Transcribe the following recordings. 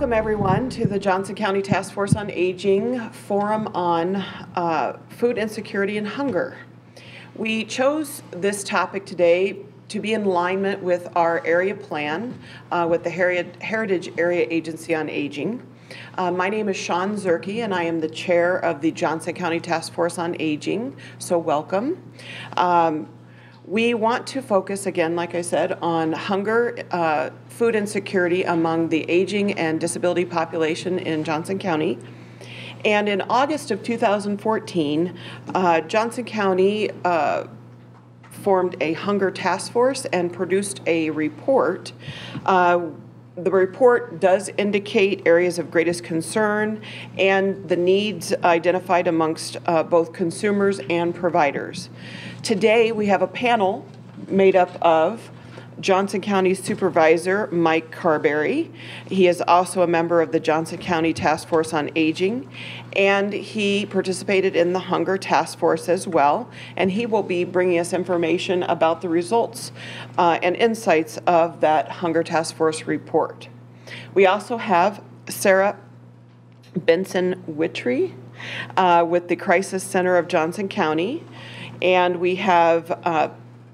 Welcome everyone to the Johnson County Task Force on Aging Forum on Food Insecurity and Hunger. We chose this topic today to be in alignment with our area plan with the Heritage Area Agency on Aging. My name is Shawn Zerke and I am the chair of the Johnson County Task Force on Aging, so welcome. We want to focus again, like I said, on hunger, food insecurity among the aging and disability population in Johnson County. And in August of 2014, Johnson County formed a hunger task force and produced a report. The report does indicate areas of greatest concern and the needs identified amongst both consumers and providers. Today we have a panel made up of Johnson County Supervisor Mike Carberry. He is also a member of the Johnson County Task Force on Aging, and he participated in the Hunger Task Force as well, and he will be bringing us information about the results and insights of that Hunger Task Force report. We also have Sarah Benson Witry with the Crisis Center of Johnson County, and we have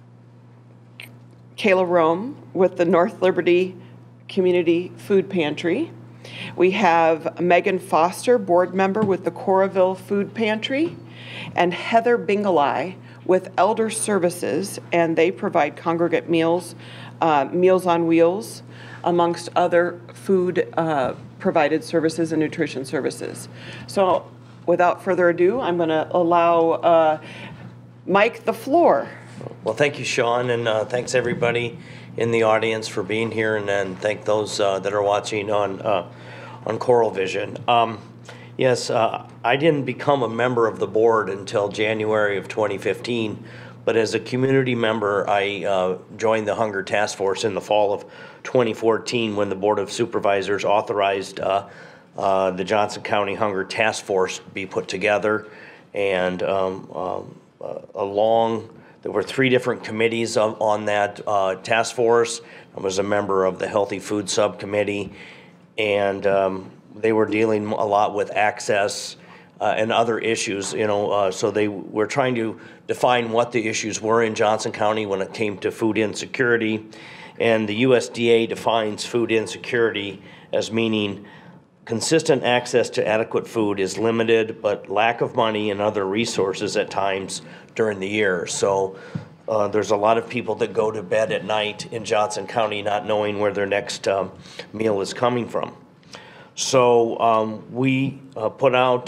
Kaila with the North Liberty Community Food Pantry. We have Meghann Foster, board member with the Coralville Food Pantry, and Heather Binggeli with Elder Services, and they provide congregate meals, Meals on Wheels, amongst other food provided services and nutrition services. So without further ado, I'm going to allow Mike the floor. Well, thank you, Shawn, and thanks everybody in the audience for being here, and then thank those that are watching on CoralVision. Yes, I didn't become a member of the board until January of 2015, but as a community member, I joined the Hunger Task Force in the fall of 2014 when the Board of Supervisors authorized the Johnson County Hunger Task Force be put together, and there were 3 different committees on that task force. I was a member of the Healthy Food Subcommittee, and they were dealing a lot with access and other issues, so they were trying to define what the issues were in Johnson County when it came to food insecurity. And the USDA defines food insecurity as meaning consistent access to adequate food is limited, but lack of money and other resources at times during the year. So there's a lot of people that go to bed at night in Johnson County not knowing where their next meal is coming from. So we put out,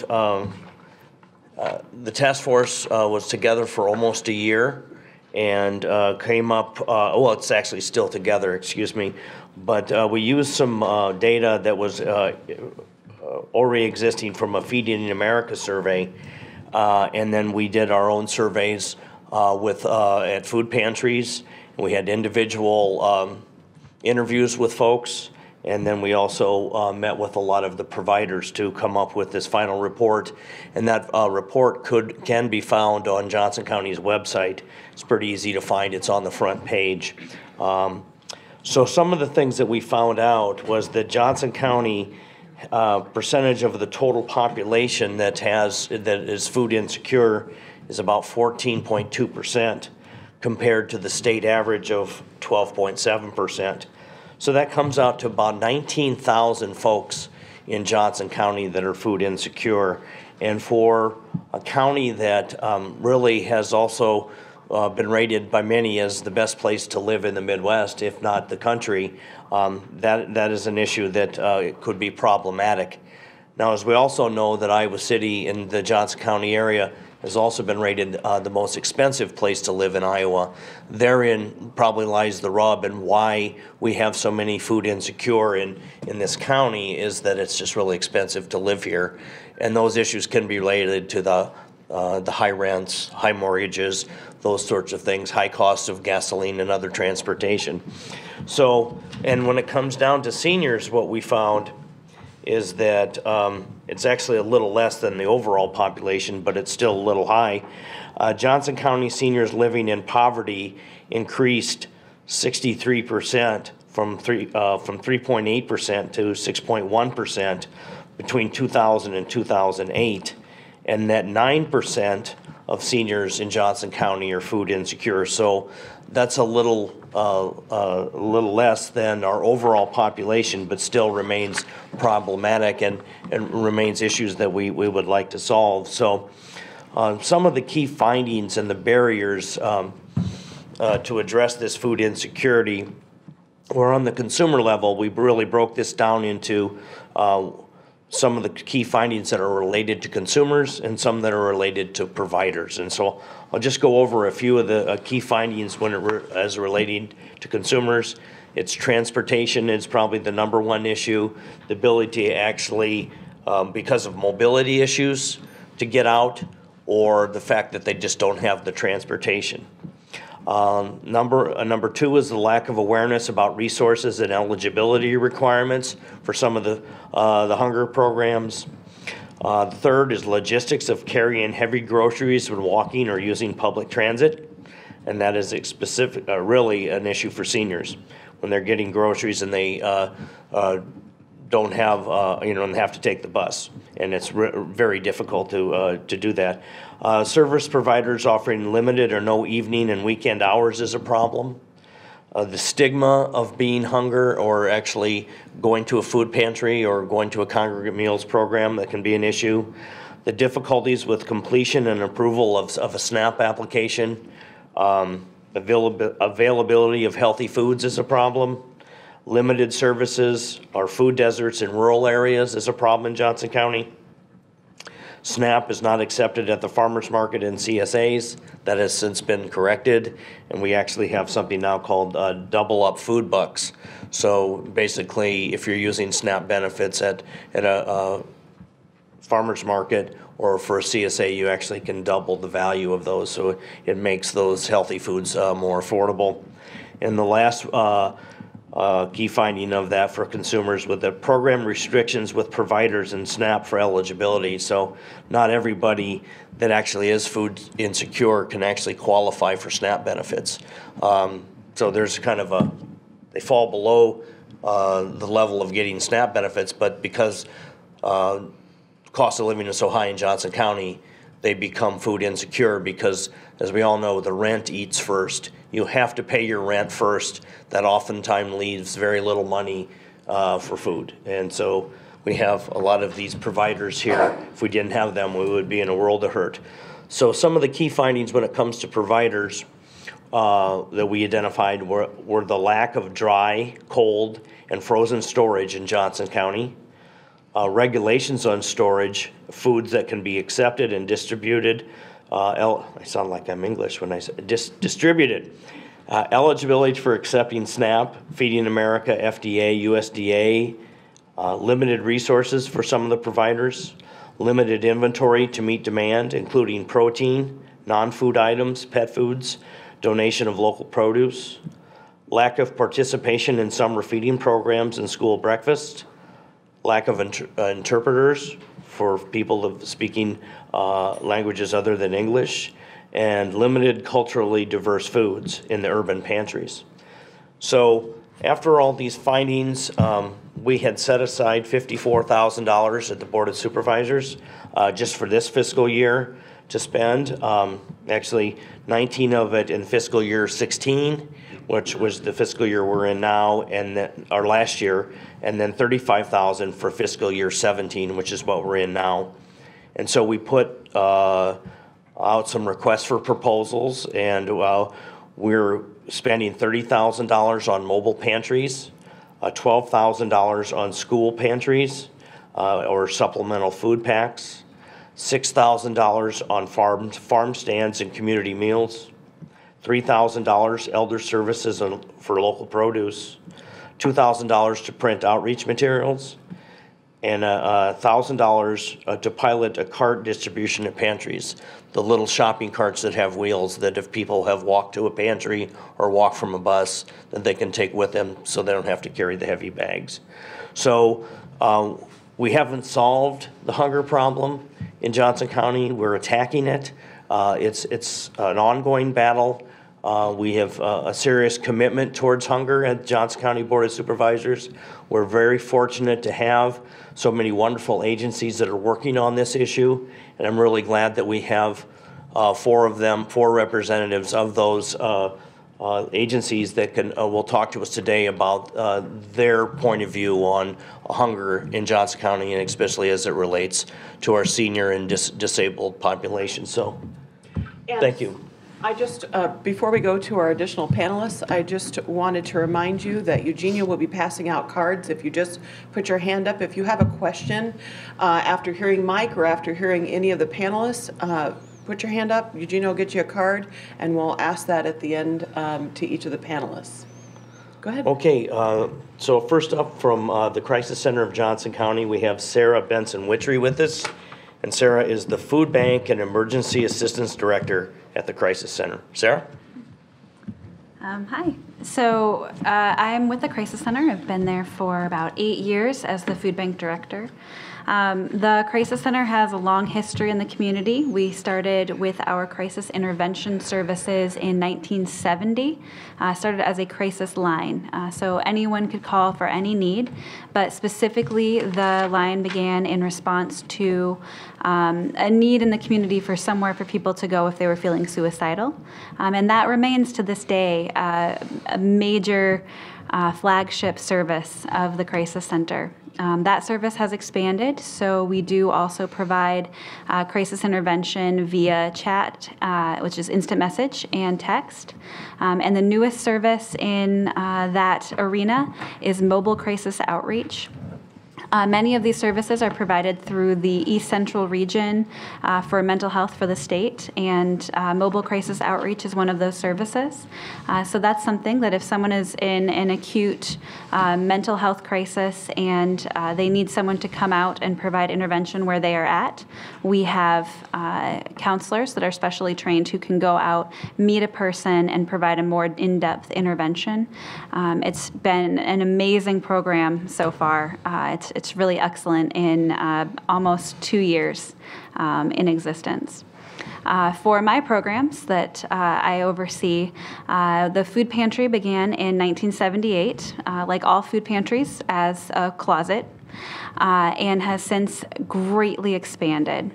the task force was together for almost a year and came up, well, it's actually still together, excuse me, but we used some data that was already existing from a Feeding in America survey, and then we did our own surveys at food pantries. We had individual interviews with folks, and then we also met with a lot of the providers to come up with this final report. And that report can be found on Johnson County's website. It's pretty easy to find. It's on the front page. So some of the things that we found out was that Johnson County percentage of the total population that is food insecure is about 14.2% compared to the state average of 12.7%. So that comes out to about 19,000 folks in Johnson County that are food insecure. And for a county that really has also been rated by many as the best place to live in the Midwest, if not the country, that is an issue that could be problematic. Now, as we also know, that Iowa City in the Johnson County area has also been rated the most expensive place to live in Iowa. Therein probably lies the rub, and why we have so many food insecure in this county is that it's just really expensive to live here. And those issues can be related to the high rents, high mortgages, those sorts of things, high costs of gasoline and other transportation. So, and when it comes down to seniors, what we found is that it's actually a little less than the overall population, but it's still a little high. Johnson County seniors living in poverty increased 63% from 3.8% to 6.1% between 2000 and 2008, and that 9% of seniors in Johnson County are food insecure. So that's a little less than our overall population, but still remains problematic and remains issues that we would like to solve. So some of the key findings and the barriers to address this food insecurity, were on the consumer level. We really broke this down into some of the key findings that are related to consumers and some that are related to providers. And so I'll just go over a few of the key findings as relating to consumers. It's transportation is probably the number one issue. The ability to actually, because of mobility issues, to get out, or the fact that they just don't have the transportation. Number two is the lack of awareness about resources and eligibility requirements for some of the hunger programs. The third is logistics of carrying heavy groceries when walking or using public transit, and that is really an issue for seniors when they're getting groceries and they don't have and have to take the bus, and it's very difficult to do that. Service providers offering limited or no evening and weekend hours is a problem. The stigma of being hunger, or actually going to a food pantry or going to a congregate meals program, that can be an issue. The difficulties with completion and approval of a SNAP application. Availability of healthy foods is a problem. Limited services or food deserts in rural areas is a problem in Johnson County. SNAP is not accepted at the farmers market and CSAs. That has since been corrected, and we actually have something now called double up food bucks. So basically, if you're using SNAP benefits at a farmers market or for a CSA, you actually can double the value of those, so it makes those healthy foods more affordable. And the last key finding of that for consumers, with the program restrictions with providers and SNAP for eligibility. So not everybody that actually is food insecure can actually qualify for SNAP benefits. So there's kind of they fall below the level of getting SNAP benefits, but because cost of living is so high in Johnson County, they become food insecure because, as we all know, the rent eats first. You have to pay your rent first. That oftentimes leaves very little money for food. And so we have a lot of these providers here. If we didn't have them, we would be in a world of hurt. So some of the key findings when it comes to providers that we identified were the lack of dry, cold, and frozen storage in Johnson County. Regulations on storage, foods that can be accepted and distributed. I sound like I'm English when I say distributed. Eligibility for accepting SNAP, Feeding America, FDA, USDA. Limited resources for some of the providers. Limited inventory to meet demand, including protein, non-food items, pet foods, donation of local produce. Lack of participation in summer feeding programs and school breakfast. Lack of interpreters for people speaking languages other than English, and limited culturally diverse foods in the urban pantries. So after all these findings, we had set aside $54,000 at the Board of Supervisors just for this fiscal year to spend. Actually, 19 of it in fiscal year 16, which was the fiscal year we're in now, and then our last year, and then $35,000 for fiscal year 17, which is what we're in now. And so we put out some requests for proposals, and we're spending $30,000 on mobile pantries, $12,000 on school pantries or supplemental food packs, $6,000 on farm stands and community meals, $3,000 elder services for local produce, $2,000 to print outreach materials, and $1,000 to pilot a cart distribution at pantries, the little shopping carts that have wheels that if people have walked to a pantry or walked from a bus, that they can take with them so they don't have to carry the heavy bags. So we haven't solved the hunger problem in Johnson County. We're attacking it. It's an ongoing battle. We have a serious commitment towards hunger at Johnson County Board of Supervisors. We're very fortunate to have so many wonderful agencies that are working on this issue, and I'm really glad that we have four representatives of those agencies that will talk to us today about their point of view on hunger in Johnson County, and especially as it relates to our senior and disabled population. So, thank you. I just, before we go to our additional panelists, I just wanted to remind you that Eugenia will be passing out cards. If you just put your hand up, if you have a question after hearing Mike or after hearing any of the panelists, put your hand up. Eugenia will get you a card, and we'll ask that at the end to each of the panelists. Go ahead. Okay, so first up from the Crisis Center of Johnson County, we have Sarah Benson Witry with us. And Sarah is the Food Bank and Emergency Assistance Director at the Crisis Center. Sarah? Hi. So I'm with the Crisis Center. I've been there for about 8 years as the Food Bank Director. The Crisis Center has a long history in the community. We started with our crisis intervention services in 1970, started as a crisis line. So anyone could call for any need, but specifically the line began in response to a need in the community for somewhere for people to go if they were feeling suicidal. And that remains to this day a major flagship service of the Crisis Center. That service has expanded, so we do also provide crisis intervention via chat, which is instant message and text. And the newest service in that arena is mobile crisis outreach. Many of these services are provided through the East Central region for mental health for the state, and mobile crisis outreach is one of those services. So that's something that if someone is in an acute mental health crisis and they need someone to come out and provide intervention where they are at, we have counselors that are specially trained who can go out, meet a person, and provide a more in-depth intervention. It's been an amazing program so far. It's really excellent in almost 2 years in existence. For my programs that I oversee, the food pantry began in 1978, like all food pantries, as a closet, and has since greatly expanded.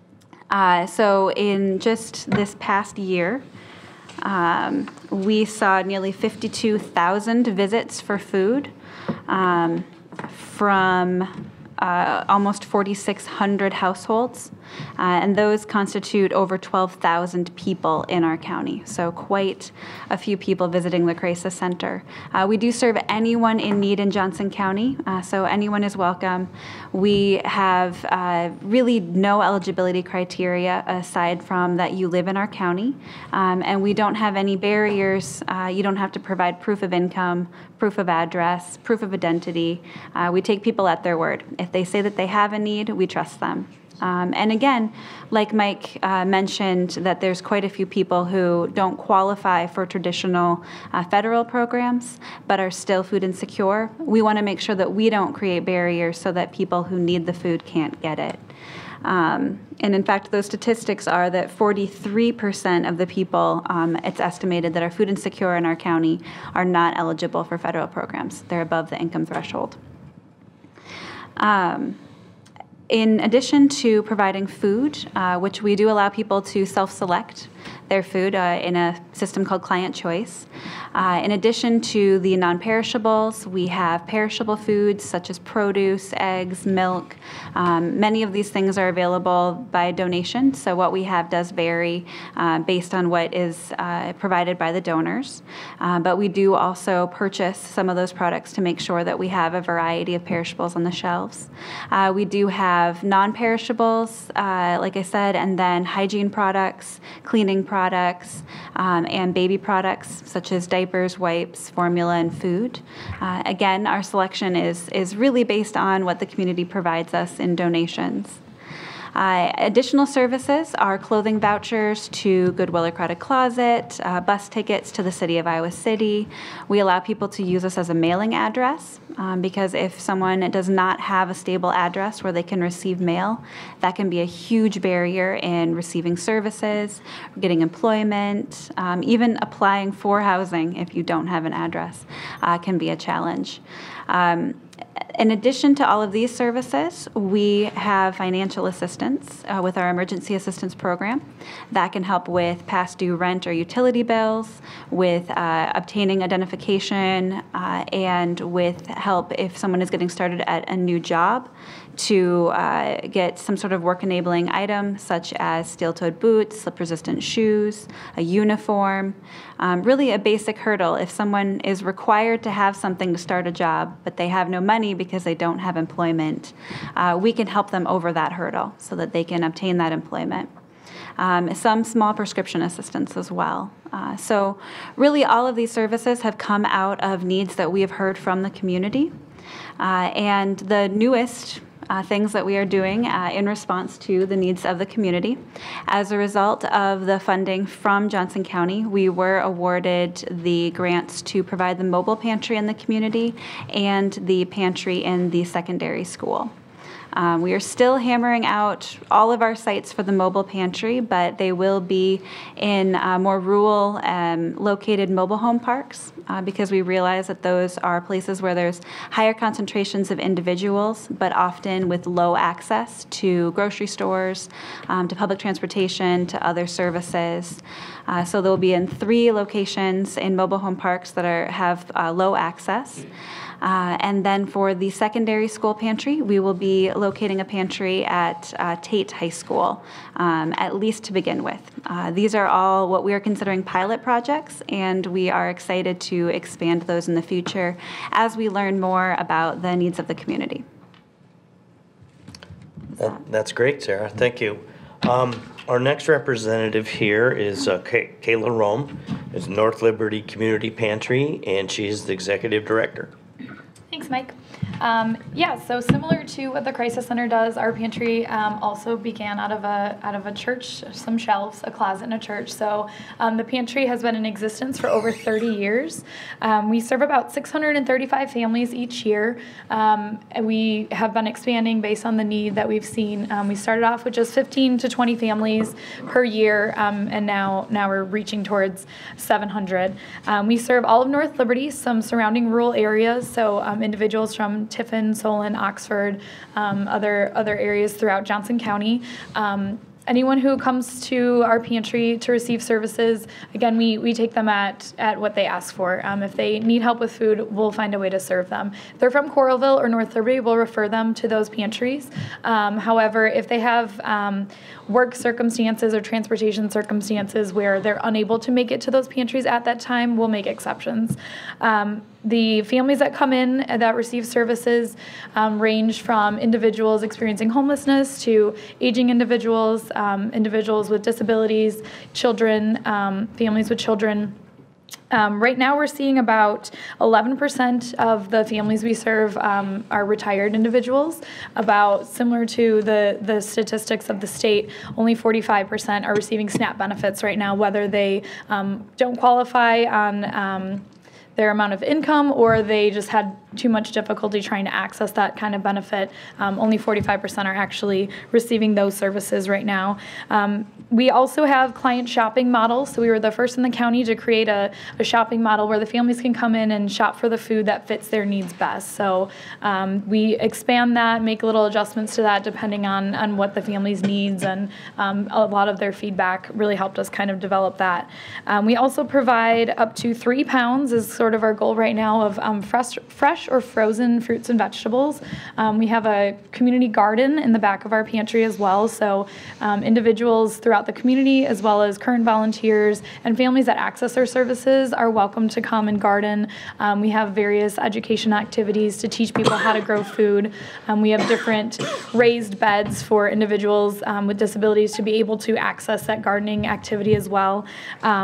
So in just this past year, we saw nearly 52,000 visits for food from almost 4,600 households, and those constitute over 12,000 people in our county, so quite a few people visiting the Crisis Center. We do serve anyone in need in Johnson County, so anyone is welcome. We have really no eligibility criteria aside from that you live in our county, and we don't have any barriers. You don't have to provide proof of income, proof of address, proof of identity. We take people at their word. If they say that they have a need, we trust them. And again, like Mike mentioned, that there's quite a few people who don't qualify for traditional federal programs, but are still food insecure. We want to make sure that we don't create barriers so that people who need the food can't get it. And in fact, those statistics are that 43% of the people, it's estimated, that are food insecure in our county are not eligible for federal programs. They're above the income threshold. In addition to providing food, which we do allow people to self-select their food in a system called Client Choice. In addition to the non-perishables, we have perishable foods such as produce, eggs, milk. Many of these things are available by donation, so what we have does vary based on what is provided by the donors. But we do also purchase some of those products to make sure that we have a variety of perishables on the shelves. We do have non-perishables, like I said, and then hygiene products, cleaning products, and baby products such as diapers, wipes, formula, and food. Again, our selection is really based on what the community provides us in donations. Additional services are clothing vouchers to Goodwill or Credit Closet, bus tickets to the city of Iowa City. We allow people to use us as a mailing address because if someone does not have a stable address where they can receive mail, that can be a huge barrier in receiving services, getting employment, even applying for housing if you don't have an address can be a challenge. In addition to all of these services, we have financial assistance with our emergency assistance program that can help with past due rent or utility bills, with obtaining identification, and with help if someone is getting started at a new job to get some sort of work-enabling item such as steel-toed boots, slip-resistant shoes, a uniform, really a basic hurdle. If someone is required to have something to start a job, but they have no money because they don't have employment, we can help them over that hurdle so that they can obtain that employment. Some small prescription assistance as well. So really all of these services have come out of needs that we have heard from the community. And the newest things that we are doing in response to the needs of the community. As a result of the funding from Johnson County, we were awarded the grants to provide the mobile pantry in the community and the pantry in the secondary school. We are still hammering out all of our sites for the mobile pantry, but they will be in more rural located mobile home parks because we realize that those are places where there's higher concentrations of individuals, but often with low access to grocery stores, to public transportation, to other services. So they'll be in 3 locations in mobile home parks that have low access. And then for the secondary school pantry, we will be locating a pantry at Tate High School, at least to begin with. These are all what we are considering pilot projects, and we are excited to expand those in the future as we learn more about the needs of the community. That's great, Sarah. Thank you. Our next representative here is Kaila Rome. It's North Liberty Community Pantry, and she's the executive director. Thanks, Mike. Yeah, so similar to what the Crisis Center does, our pantry also began out of a church, some shelves, a closet in a church. So the pantry has been in existence for over 30 years. We serve about 635 families each year. And we have been expanding based on the need that we've seen. We started off with just 15 to 20 families per year, and now we're reaching towards 700. We serve all of North Liberty, some surrounding rural areas, so individuals from Tiffin, Solon, Oxford, other areas throughout Johnson County. Anyone who comes to our pantry to receive services, again, we take them at what they ask for. If they need help with food, we'll find a way to serve them. If they're from Coralville or North Liberty, we'll refer them to those pantries. However, if they have work circumstances or transportation circumstances where they're unable to make it to those pantries at that time, we'll make exceptions. The families that come in that receive services range from individuals experiencing homelessness to aging individuals, individuals with disabilities, children, families with children. Right now we're seeing about 11% of the families we serve are retired individuals. About similar to the statistics of the state, only 45% are receiving SNAP benefits right now, whether they don't qualify on their amount of income or they just had too much difficulty trying to access that kind of benefit. Only 45% are actually receiving those services right now. We also have client shopping models. So we were the first in the county to create a shopping model where the families can come in and shop for the food that fits their needs best. So we expand that, make little adjustments to that depending on what the family's needs, and a lot of their feedback really helped us kind of develop that. We also provide up to 3 pounds is sort of our goal right now of fresh or frozen fruits and vegetables. We have a community garden in the back of our pantry as well, so individuals throughout the community as well as current volunteers and families that access our services are welcome to come and garden. We have various education activities to teach people how to grow food. We have different raised beds for individuals with disabilities to be able to access that gardening activity as well.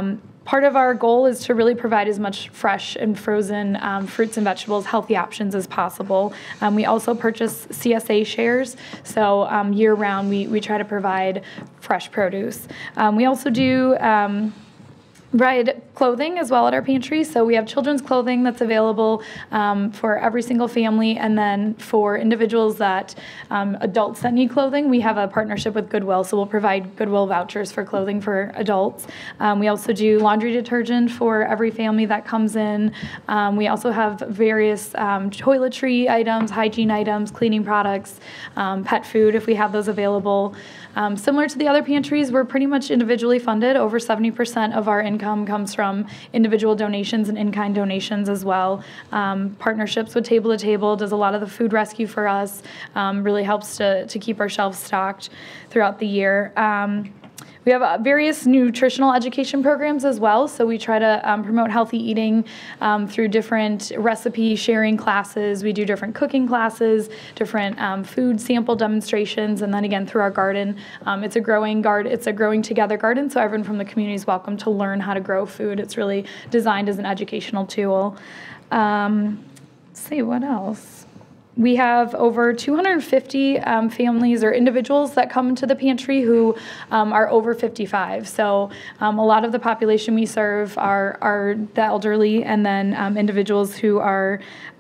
Part of our goal is to really provide as much fresh and frozen fruits and vegetables, healthy options as possible. We also purchase CSA shares, so year-round we try to provide fresh produce. We also do provide clothing as well at our pantry. So we have children's clothing that's available for every single family, and then for individuals that adults that need clothing, we have a partnership with Goodwill, so we'll provide Goodwill vouchers for clothing for adults. We also do laundry detergent for every family that comes in. We also have various toiletry items, hygiene items, cleaning products, pet food if we have those available. Similar to the other pantries, we're pretty much individually funded. Over 70% of our income comes from individual donations and in-kind donations as well. Partnerships with Table to Table does a lot of the food rescue for us, really helps to keep our shelves stocked throughout the year. We have various nutritional education programs as well, so we try to promote healthy eating through different recipe sharing classes. We do different cooking classes, different food sample demonstrations, and then again through our garden. It's a growing together garden, so everyone from the community is welcome to learn how to grow food. It's really designed as an educational tool. Let's see, what else? We have over 250 families or individuals that come to the pantry who are over 55. So a lot of the population we serve are the elderly, and then individuals who are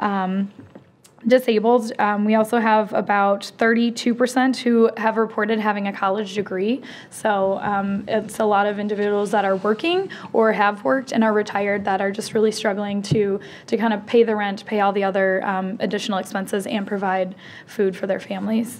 disabled. We also have about 32% who have reported having a college degree. So it's a lot of individuals that are working or have worked and are retired that are just really struggling to kind of pay the rent, pay all the other additional expenses, and provide food for their families.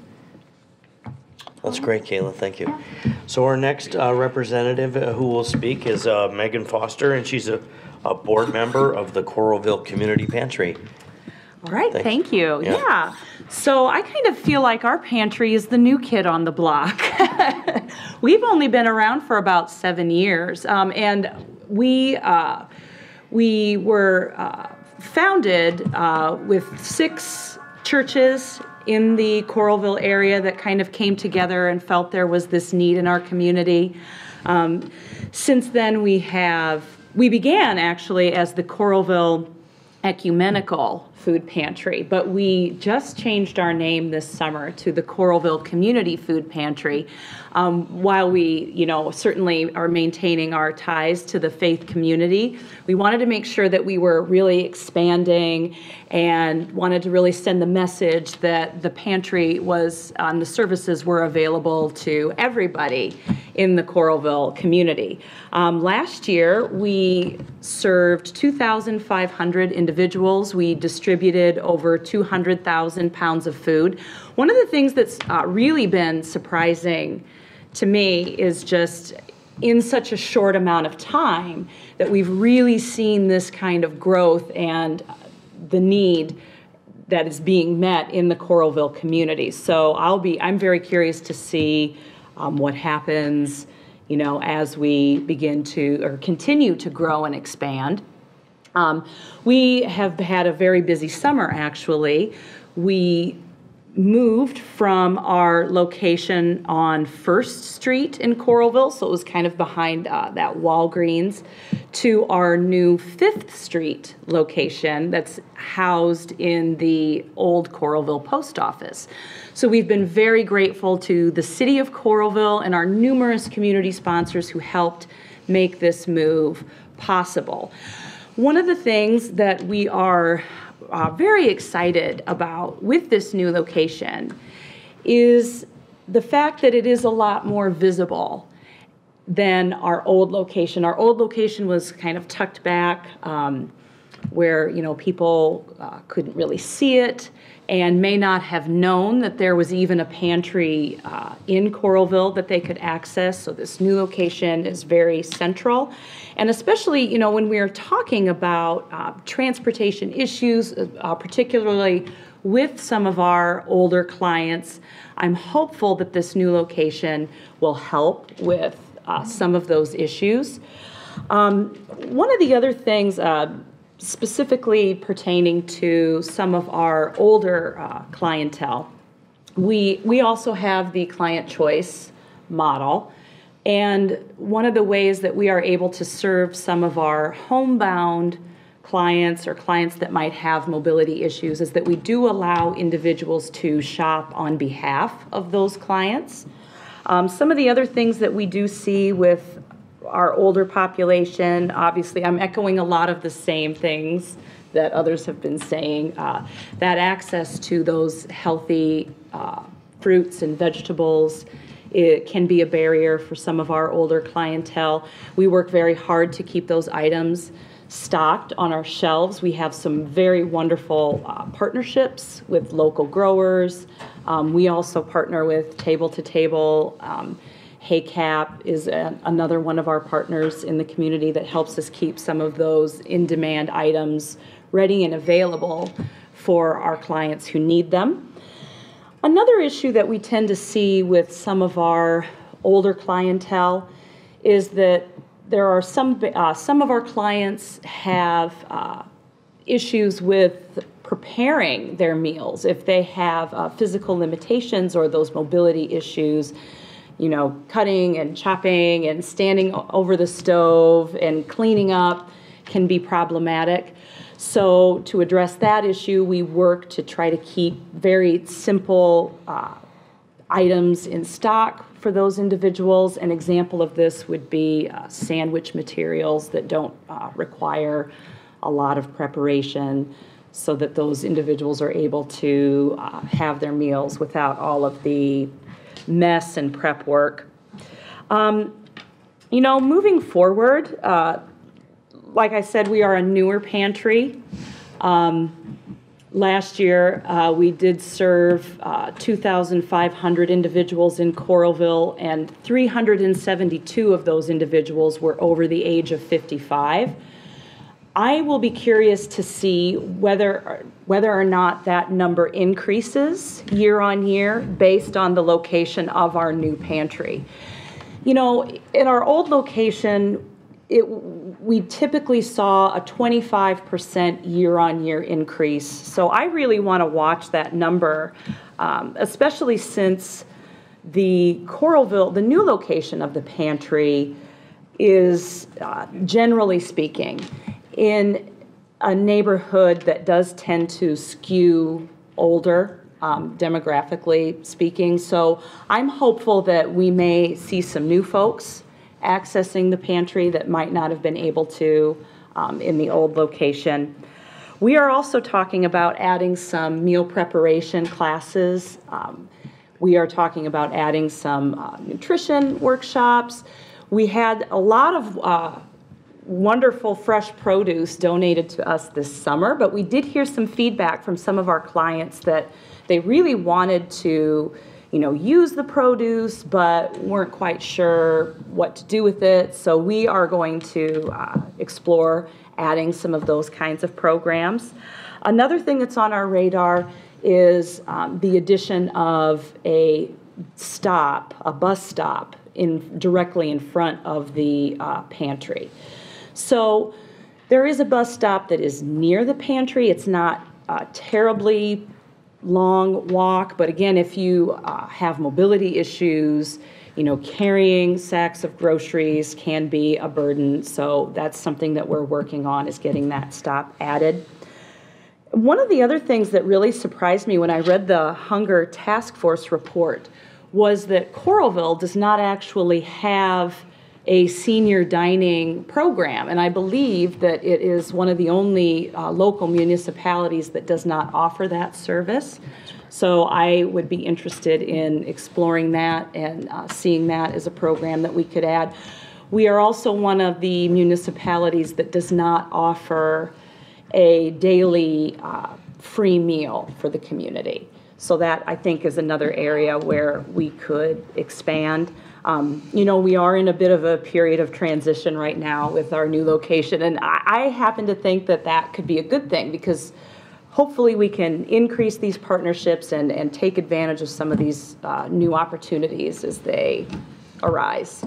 That's great, Kaila. Thank you. So our next representative who will speak is Meghann Foster, and she's a board member of the Coralville Community Pantry. All right, thank you. Yeah. So I kind of feel like our pantry is the new kid on the block. We've only been around for about 7 years, and we were founded with 6 churches in the Coralville area that kind of came together and felt there was this need in our community. Since then, we began actually as the Coralville Ecumenical Food Pantry, but we just changed our name this summer to the Coralville Community Food Pantry. While we, certainly are maintaining our ties to the faith community, we wanted to make sure that we were really expanding and wanted to really send the message that the pantry was, the services were available to everybody in the Coralville community. Last year, we served 2,500 individuals. We distributed over 200,000 pounds of food. One of the things that's really been surprising to me is just in such a short amount of time that we've really seen this kind of growth and the need that is being met in the Coralville community. So I'm very curious to see what happens, as we begin to or continue to grow and expand. We have had a very busy summer, actually. We moved from our location on 1st Street in Coralville, so it was kind of behind that Walgreens, to our new 5th Street location that's housed in the old Coralville post office. So we've been very grateful to the city of Coralville and our numerous community sponsors who helped make this move possible. One of the things that we are very excited about with this new location is the fact that it is a lot more visible than our old location. Our old location was kind of tucked back where people couldn't really see it and may not have known that there was even a pantry in Coralville that they could access. So this new location is very central. And especially, when we are talking about transportation issues, particularly with some of our older clients, I'm hopeful that this new location will help with some of those issues. One of the other things specifically pertaining to some of our older clientele, we also have the client choice model. And one of the ways that we are able to serve some of our homebound clients or clients that might have mobility issues is that we do allow individuals to shop on behalf of those clients. Some of the other things that we do see with our older population, obviously I'm echoing a lot of the same things that others have been saying, that access to those healthy fruits and vegetables, it can be a barrier for some of our older clientele. We work very hard to keep those items stocked on our shelves. We have some very wonderful partnerships with local growers. We also partner with Table to Table. HayCap is another one of our partners in the community that helps us keep some of those in-demand items ready and available for our clients who need them. Another issue that we tend to see with some of our older clientele is that there are some of our clients have issues with preparing their meals. If they have physical limitations or those mobility issues, you know, cutting and chopping and standing over the stove and cleaning up can be problematic. So to address that issue, we work to try to keep very simple items in stock for those individuals. An example of this would be sandwich materials that don't require a lot of preparation so that those individuals are able to have their meals without all of the mess and prep work. You know, moving forward, like I said, we are a newer pantry. Last year, we did serve 2,500 individuals in Coralville, and 372 of those individuals were over the age of 55. I will be curious to see whether or not that number increases year on year based on the location of our new pantry. You know, in our old location, we typically saw a 25% year-on-year increase. So I really want to watch that number, especially since the Coralville, the new location of the pantry, is generally speaking in a neighborhood that does tend to skew older, demographically speaking. So I'm hopeful that we may see some new folks accessing the pantry that might not have been able to in the old location. We are also talking about adding some meal preparation classes. We are talking about adding some nutrition workshops. We had a lot of wonderful fresh produce donated to us this summer, but we did hear some feedback from some of our clients that they really wanted to, you know, use the produce, but weren't quite sure what to do with it. So we are going to explore adding some of those kinds of programs. Another thing that's on our radar is the addition of a bus stop directly in front of the pantry. So there is a bus stop that is near the pantry. It's not a terribly long walk, but again, if you have mobility issues, you know, carrying sacks of groceries can be a burden. So that's something that we're working on, is getting that stop added. One of the other things that really surprised me when I read the Hunger Task Force report was that Coralville does not actually have a senior dining program, and I believe that it is one of the only local municipalities that does not offer that service. So I would be interested in exploring that and seeing that as a program that we could add. We are also one of the municipalities that does not offer a daily free meal for the community. So that, I think, is another area where we could expand. You know, we are in a bit of a period of transition right now with our new location, and I happen to think that that could be a good thing, because hopefully we can increase these partnerships and take advantage of some of these new opportunities as they arise.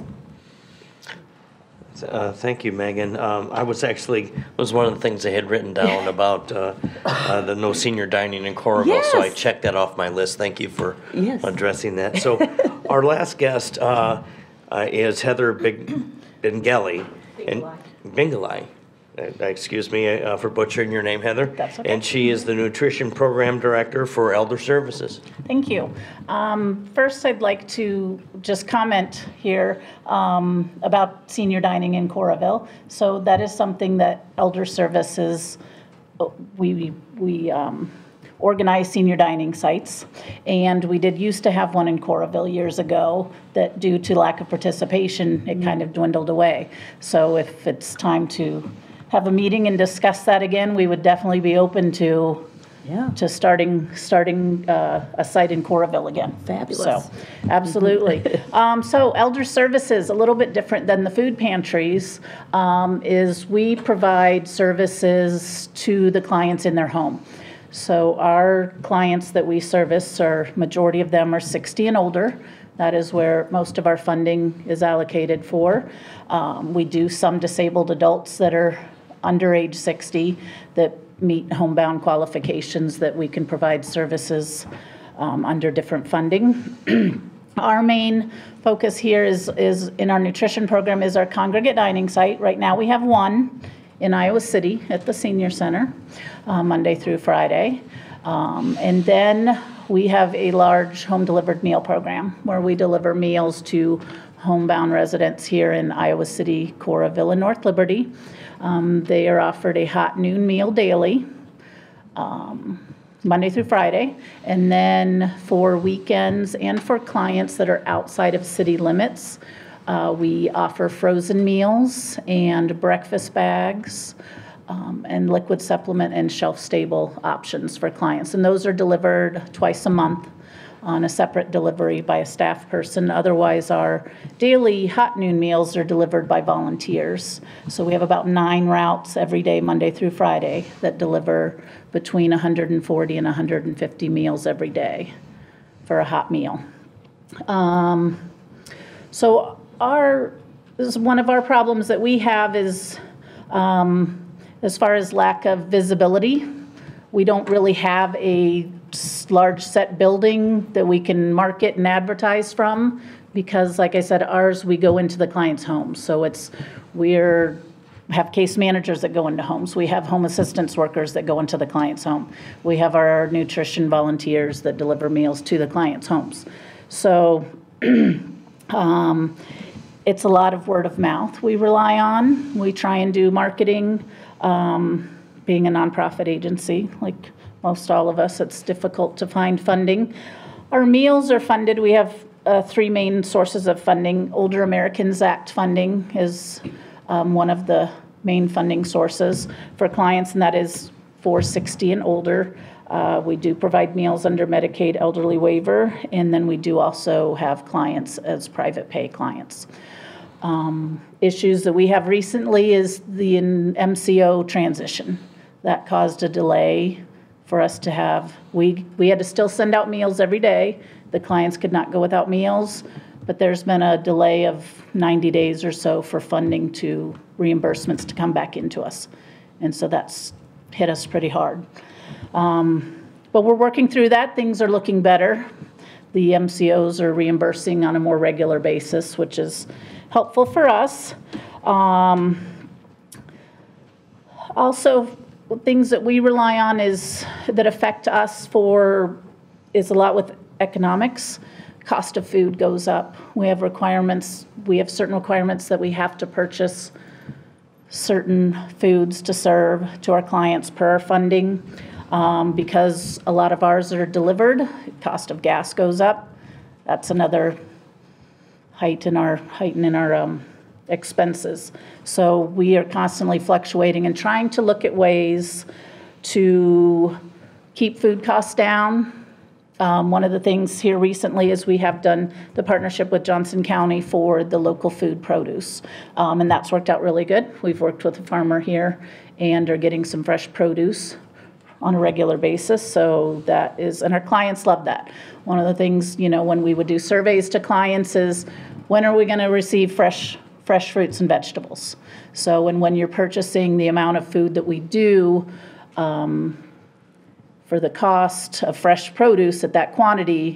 Thank you, Meghann. I was one of the things I had written down about the no senior dining in Coralville, Yes. so I checked that off my list. Thank you for Yes. addressing that. So our last guest is Heather Binggeli. Binggeli. Excuse me for butchering your name, Heather. That's okay. And she is the Nutrition Program Director for Elder Services. Thank you. First, I'd like to just comment here about senior dining in Coralville. So that is something that Elder Services, we organize senior dining sites. And we did used to have one in Coralville years ago that due to lack of participation, it kind of dwindled away. So if it's time to have a meeting and discuss that again, we would definitely be open to starting a site in Coralville again. Fabulous. So, absolutely. So Elder Services, a little bit different than the food pantries, is we provide services to the clients in their home. So our clients that we service, majority of them are 60 and older. That is where most of our funding is allocated for. We do some disabled adults that are under age 60 that meet homebound qualifications that we can provide services under different funding. Our main focus here is in our nutrition program is our congregate dining site. Right now we have one in Iowa City at the Senior Center, Monday through Friday. And then we have a large home-delivered meal program where we deliver meals to homebound residents here in Iowa City, Coralville, and North Liberty. They are offered a hot noon meal daily, Monday through Friday. And then for weekends and for clients that are outside of city limits, we offer frozen meals and breakfast bags and liquid supplement and shelf-stable options for clients. And those are delivered twice a month on a separate delivery by a staff person. Otherwise, our daily hot noon meals are delivered by volunteers. So we have about 9 routes every day, Monday through Friday, that deliver between 140 and 150 meals every day for a hot meal. So one of our problems that we have is as far as lack of visibility. We don't really have a large set building that we can market and advertise from because, like I said, ours, we go into the client's homes. So have case managers that go into homes. We have home assistance workers that go into the client's home. We have our nutrition volunteers that deliver meals to the client's homes. So it's a lot of word of mouth we rely on. We try and do marketing. Being a nonprofit agency, like most all of us, it's difficult to find funding. Our meals are funded. We have 3 main sources of funding. Older Americans Act funding is one of the main funding sources for clients, and that is for 60 and older. We do provide meals under Medicaid elderly waiver, and then we do also have clients as private pay clients. Issues that we have recently is the MCO transition. That caused a delay for us to have. We had to still send out meals every day. The clients could not go without meals, but there's been a delay of 90 days or so for funding to reimbursements to come back into us. And so that's hit us pretty hard. But we're working through that. Things are looking better. The MCOs are reimbursing on a more regular basis, which is helpful for us. Also, things that we rely on that affect us is a lot with economics. Cost of food goes up. We have requirements. We have certain requirements that we have to purchase certain foods to serve to our clients per our funding. Because a lot of ours are delivered, cost of gas goes up. That's another height in our expenses. So we are constantly fluctuating and trying to look at ways to keep food costs down. One of the things here recently is we have done the partnership with Johnson County for the local food produce, and that's worked out really good. We've worked with a farmer here and are getting some fresh produce on a regular basis, so that is, and our clients love that. One of the things, when we would do surveys to clients is, when are we going to receive fresh fruits and vegetables? So when you're purchasing the amount of food that we do for the cost of fresh produce at that quantity,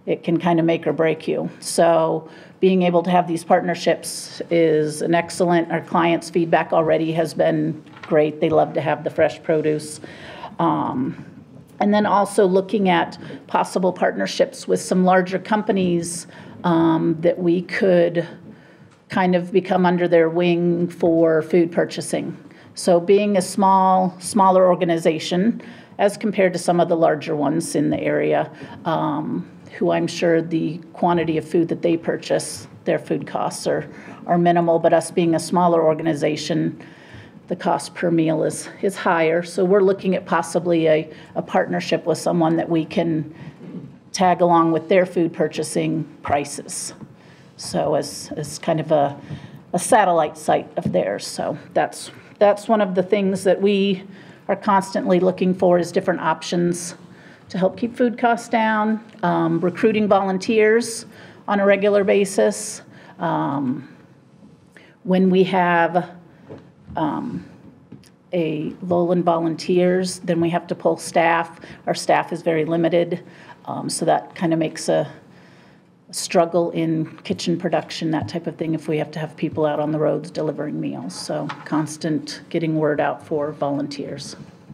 it can kind of make or break you. So being able to have these partnerships is an excellent, our clients' feedback already has been great. They love to have the fresh produce. And then also looking at possible partnerships with some larger companies that we could kind of become under their wing for food purchasing. So being a smaller organization as compared to some of the larger ones in the area, who I'm sure the quantity of food that they purchase, their food costs are minimal, but us being a smaller organization, the cost per meal is higher. So we're looking at possibly a partnership with someone that we can tag along with their food purchasing prices. So as kind of a satellite site of theirs. So that's one of the things that we are constantly looking for, is different options to help keep food costs down, recruiting volunteers on a regular basis. When we have a lull in volunteers, then we have to pull staff. Our staff is very limited, so that kind of makes a struggle in kitchen production, that type of thing, if we have to have people out on the roads delivering meals. So constant getting word out for volunteers.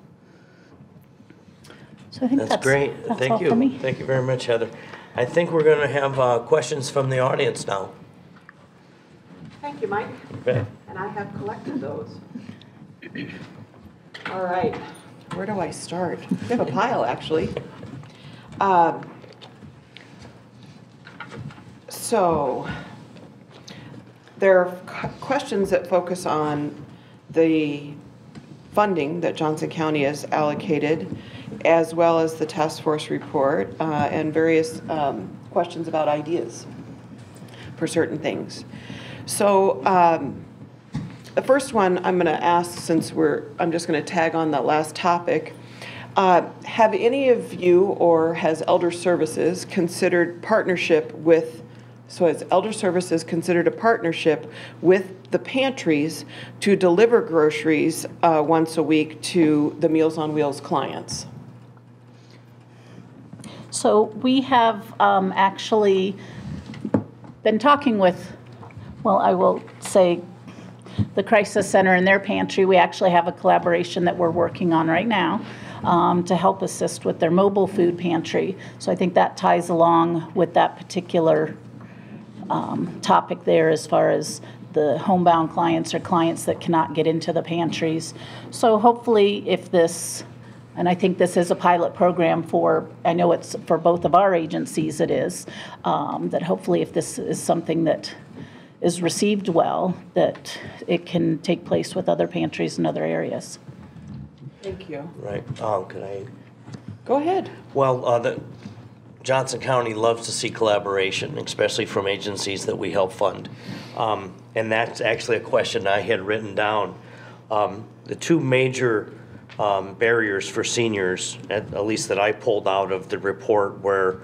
So I think That's great. That's Thank all you. for me. Thank you very much, Heather. I think we're going to have questions from the audience now. Thank you, Mike. Okay. And I have collected those. All right, where do I start? We have a pile, actually. So there are questions that focus on the funding that Johnson County has allocated, as well as the task force report, and various questions about ideas for certain things. So the first one I'm going to ask, since I'm just going to tag on that last topic. Have any of you, or has Elder Services considered partnership with, so has Elder Services considered a partnership with the pantries to deliver groceries once a week to the Meals on Wheels clients? So we have actually been talking with, well, I will say the Crisis Center and their pantry. We actually have a collaboration that we're working on right now to help assist with their mobile food pantry. So I think that ties along with that particular topic there, as far as the homebound clients or clients that cannot get into the pantries. So hopefully if this, and I think this is a pilot program for, I know it's for both of our agencies it is, that hopefully if this is something that is received well, that it can take place with other pantries in other areas. Thank you. Right. Can I? Go ahead. Well, Johnson County loves to see collaboration, especially from agencies that we help fund. And that's actually a question I had written down. The two major barriers for seniors, at least that I pulled out of the report, were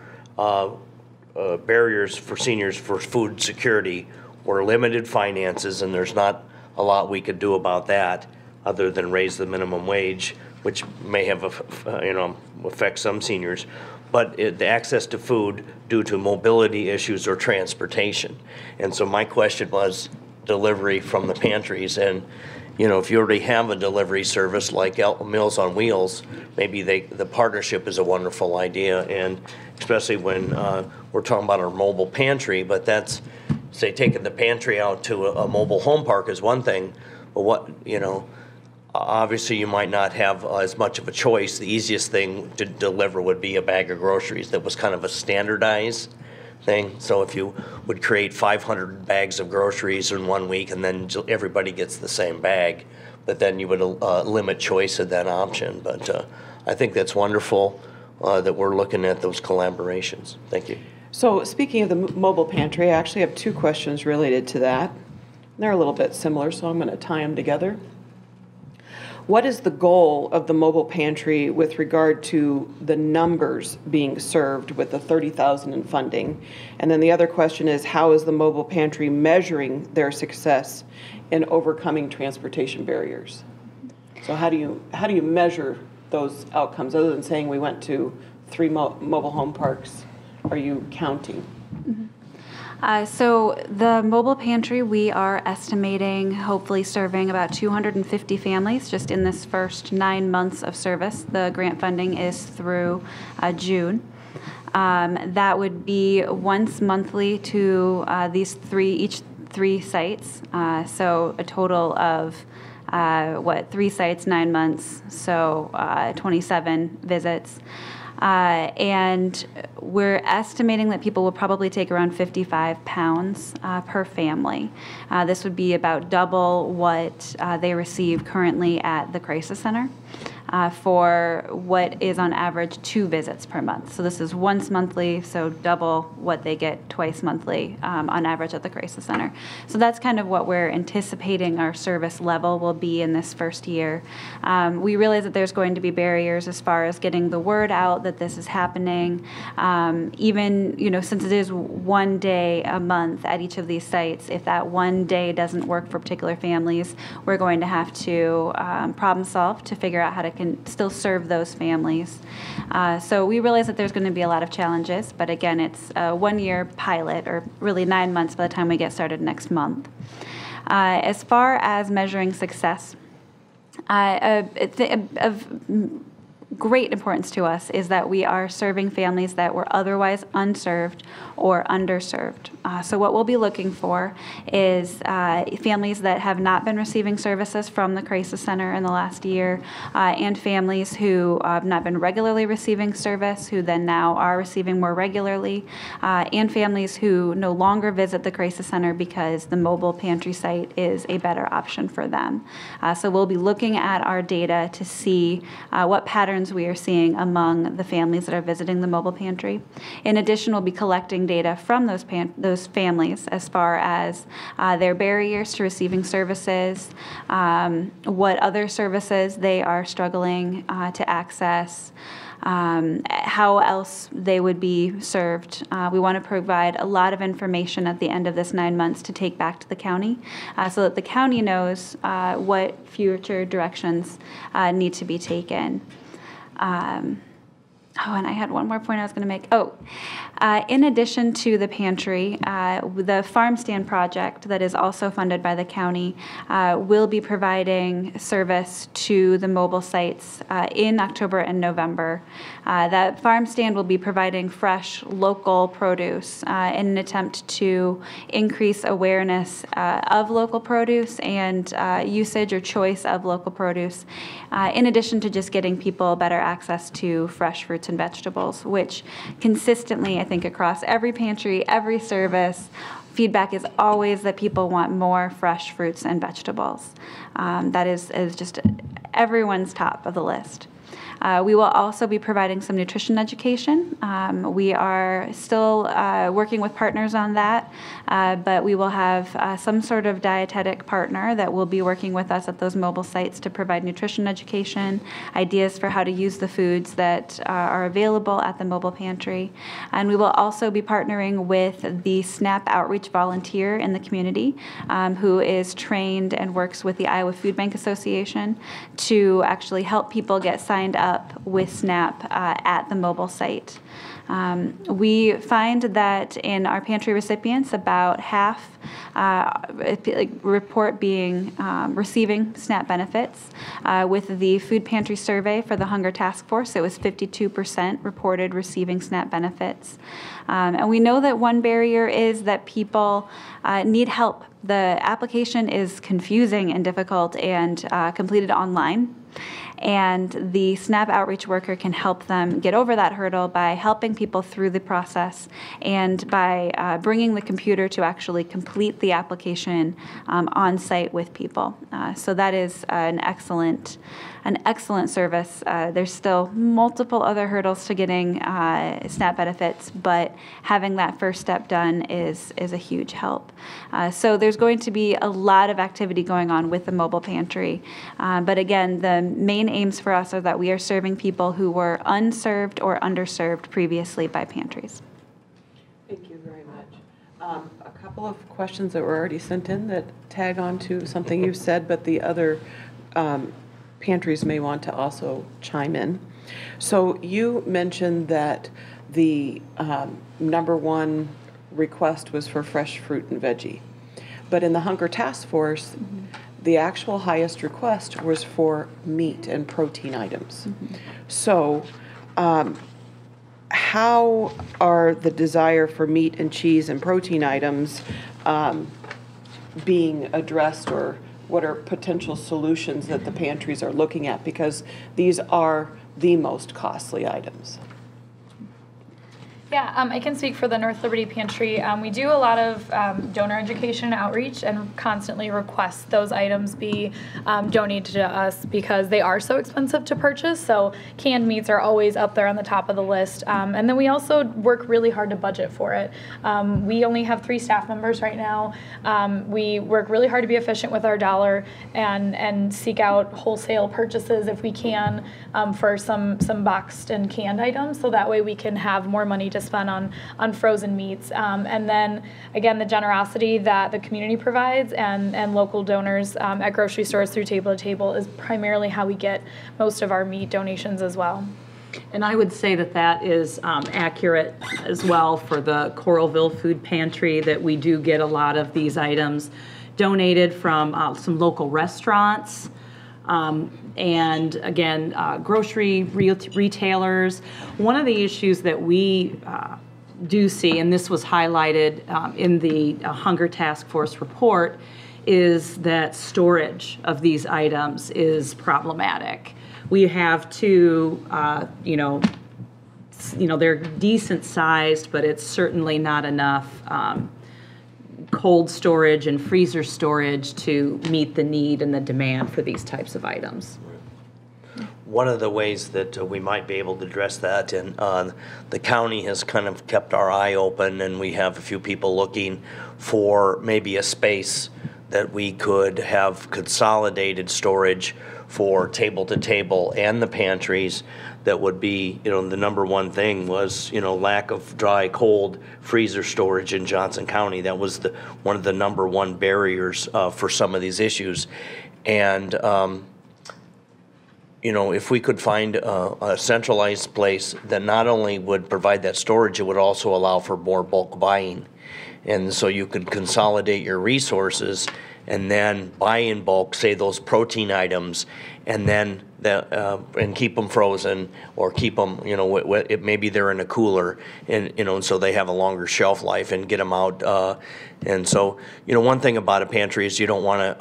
barriers for seniors for food security were limited finances, and there's not a lot we could do about that other than raise the minimum wage, which may have affect some seniors, but the access to food due to mobility issues or transportation. And so my question was delivery from the pantries, and if you already have a delivery service like Meals on Wheels, maybe the partnership is a wonderful idea, and especially when we're talking about our mobile pantry, but that's, say, taking the pantry out to a mobile home park is one thing, but obviously you might not have as much of a choice. The easiest thing to deliver would be a bag of groceries that was kind of a standardized thing. So if you would create 500 bags of groceries in 1 week and then everybody gets the same bag, but then you would limit choice of that option. But I think that's wonderful that we're looking at those collaborations. Thank you. So speaking of the mobile pantry, I actually have two questions related to that. They're a little bit similar, so I'm going to tie them together. What is the goal of the mobile pantry with regard to the numbers being served with the $30,000 in funding? And then the other question is, how is the mobile pantry measuring their success in overcoming transportation barriers? So how do you measure those outcomes, other than saying we went to 3 mobile home parks are you counting? So the mobile pantry, we are estimating hopefully serving about 250 families just in this first 9 months of service. The grant funding is through June. That would be once monthly to each three sites. So a total of 3 sites, 9 months, so 27 visits. And we're estimating that people will probably take around 55 pounds per family. This would be about double what they receive currently at the Crisis Center for what is on average 2 visits per month. So this is once monthly, so double what they get twice monthly on average at the Crisis Center. So that's kind of what we're anticipating our service level will be in this first year. We realize that there's going to be barriers as far as getting the word out that this is happening. Even, since it is 1 day a month at each of these sites, if that 1 day doesn't work for particular families, we're going to have to problem solve to figure out how to can still serve those families. So we realize that there's going to be a lot of challenges, but again, it's a 1-year pilot, or really 9 months by the time we get started next month. As far as measuring success, of great importance to us is that we are serving families that were otherwise unserved or underserved. So what we'll be looking for is families that have not been receiving services from the Crisis Center in the last year, and families who have not been regularly receiving service, who then now are receiving more regularly, and families who no longer visit the Crisis Center because the mobile pantry site is a better option for them. So we'll be looking at our data to see what patterns we are seeing among the families that are visiting the mobile pantry. In addition, we'll be collecting data from those families as far as their barriers to receiving services, what other services they are struggling to access, how else they would be served. We want to provide a lot of information at the end of this 9 months to take back to the county so that the county knows what future directions need to be taken. And I had one more point I was going to make. In addition to the pantry, the farm stand project that is also funded by the county will be providing service to the mobile sites in October and November. That farm stand will be providing fresh, local produce in an attempt to increase awareness of local produce and usage or choice of local produce, in addition to just getting people better access to fresh fruits and vegetables, which consistently, I think, across every pantry, every service, feedback is always that people want more fresh fruits and vegetables. That is just everyone's top of the list. We will also be providing some nutrition education. We are still working with partners on that, but we will have some sort of dietetic partner that will be working with us at those mobile sites to provide nutrition education, ideas for how to use the foods that are available at the mobile pantry. And we will also be partnering with the SNAP outreach volunteer in the community who is trained and works with the Iowa Food Bank Association to actually help people get signed up with SNAP at the mobile site. We find that in our pantry recipients, about half report being receiving SNAP benefits. With the food pantry survey for the Hunger Task Force, it was 52% reported receiving SNAP benefits. And we know that one barrier is that people need help. The application is confusing and difficult and completed online. And the SNAP outreach worker can help them get over that hurdle by helping people through the process and by bringing the computer to actually complete the application on site with people. So that is an excellent service. There's still multiple other hurdles to getting SNAP benefits, but having that first step done is a huge help. So there's going to be a lot of activity going on with the mobile pantry. But again, the main aims for us are that we are serving people who were unserved or underserved previously by pantries. Thank you very much. A couple of questions that were already sent in that tag on to something you said, but the other pantries may want to also chime in. So you mentioned that the number one request was for fresh fruit and veggie. But in the Hunger Task Force, the actual highest request was for meat and protein items. So how are the desire for meat and cheese and protein items being addressed, or what are potential solutions that the pantries are looking at? Because these are the most costly items. Yeah, I can speak for the North Liberty Pantry. We do a lot of donor education and outreach, and constantly request those items be donated to us because they are so expensive to purchase. So canned meats are always up there on the top of the list. And then we also work really hard to budget for it. We only have 3 staff members right now. We work really hard to be efficient with our dollar and seek out wholesale purchases if we can for some boxed and canned items, so that way we can have more money to spend on frozen meats. And then again, the generosity that the community provides and local donors at grocery stores through Table to Table is primarily how we get most of our meat donations as well. And I would say that that is accurate as well for the Coralville Food Pantry, that we do get a lot of these items donated from some local restaurants. And again, grocery retailers. One of the issues that we do see, and this was highlighted in the Hunger Task Force report, is that storage of these items is problematic. We have to, they're decent sized, but it's certainly not enough cold storage and freezer storage to meet the need and the demand for these types of items. One of the ways that we might be able to address that, and the county has kind of kept our eye open, and we have a few people looking for maybe a space that we could have consolidated storage for Table to Table and the pantries. That would be, the number one thing was, lack of dry, cold freezer storage in Johnson County. That was one of the number one barriers for some of these issues. And, if we could find a centralized place that not only would provide that storage, it would also allow for more bulk buying. And so you could consolidate your resources and then buy in bulk, say those protein items, and then and keep them frozen, or keep them, maybe they're in a cooler, and and so they have a longer shelf life, and get them out. And so, one thing about a pantry is you don't want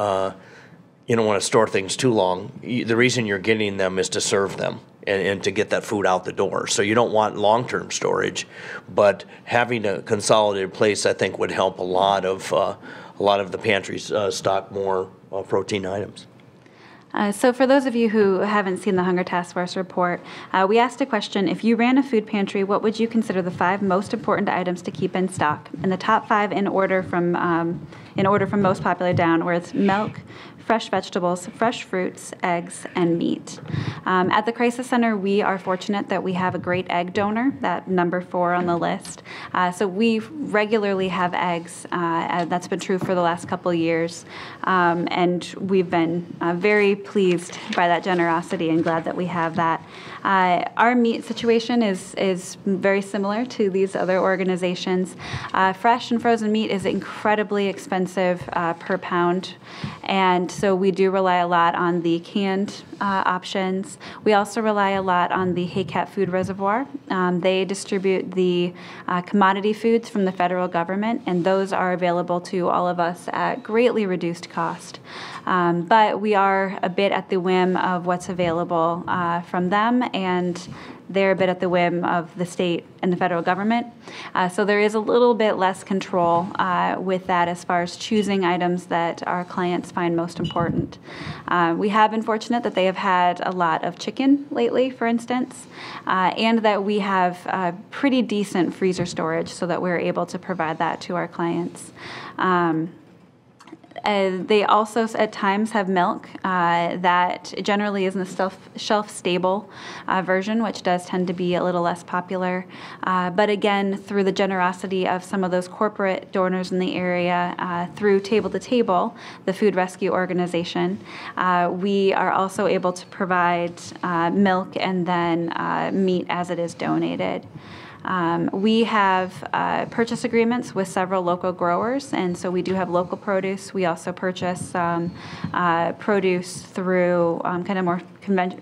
to store things too long. The reason you're getting them is to serve them and to get that food out the door. So you don't want long-term storage, but having a consolidated place, I think, would help a lot of the pantries stock more protein items. So for those of you who haven't seen the Hunger Task Force report, we asked a question: if you ran a food pantry, what would you consider the 5 most important items to keep in stock? And the top 5 in order from most popular down were milk, fresh vegetables, fresh fruits, eggs, and meat. At the Crisis Center, we are fortunate that we have a great egg donor, that number 4 on the list. So we regularly have eggs. That's been true for the last couple of years. And we've been very pleased by that generosity and glad that we have that. Our meat situation is very similar to these other organizations. Fresh and frozen meat is incredibly expensive per pound, and so we do rely a lot on the canned options. We also rely a lot on the Haycat Food Reservoir. They distribute the commodity foods from the federal government, and those are available to all of us at greatly reduced cost. But we are a bit at the whim of what's available from them, and they're a bit at the whim of the state and the federal government. So there is a little bit less control with that as far as choosing items that our clients find most important. We have been fortunate that they have had a lot of chicken lately, for instance, and that we have pretty decent freezer storage so that we're able to provide that to our clients. They also at times have milk that generally is in the shelf-stable version, which does tend to be a little less popular. But again, through the generosity of some of those corporate donors in the area, through Table to Table, the food rescue organization, we are also able to provide milk and then meat as it is donated. We have purchase agreements with several local growers, and so we do have local produce. We also purchase produce through kind of more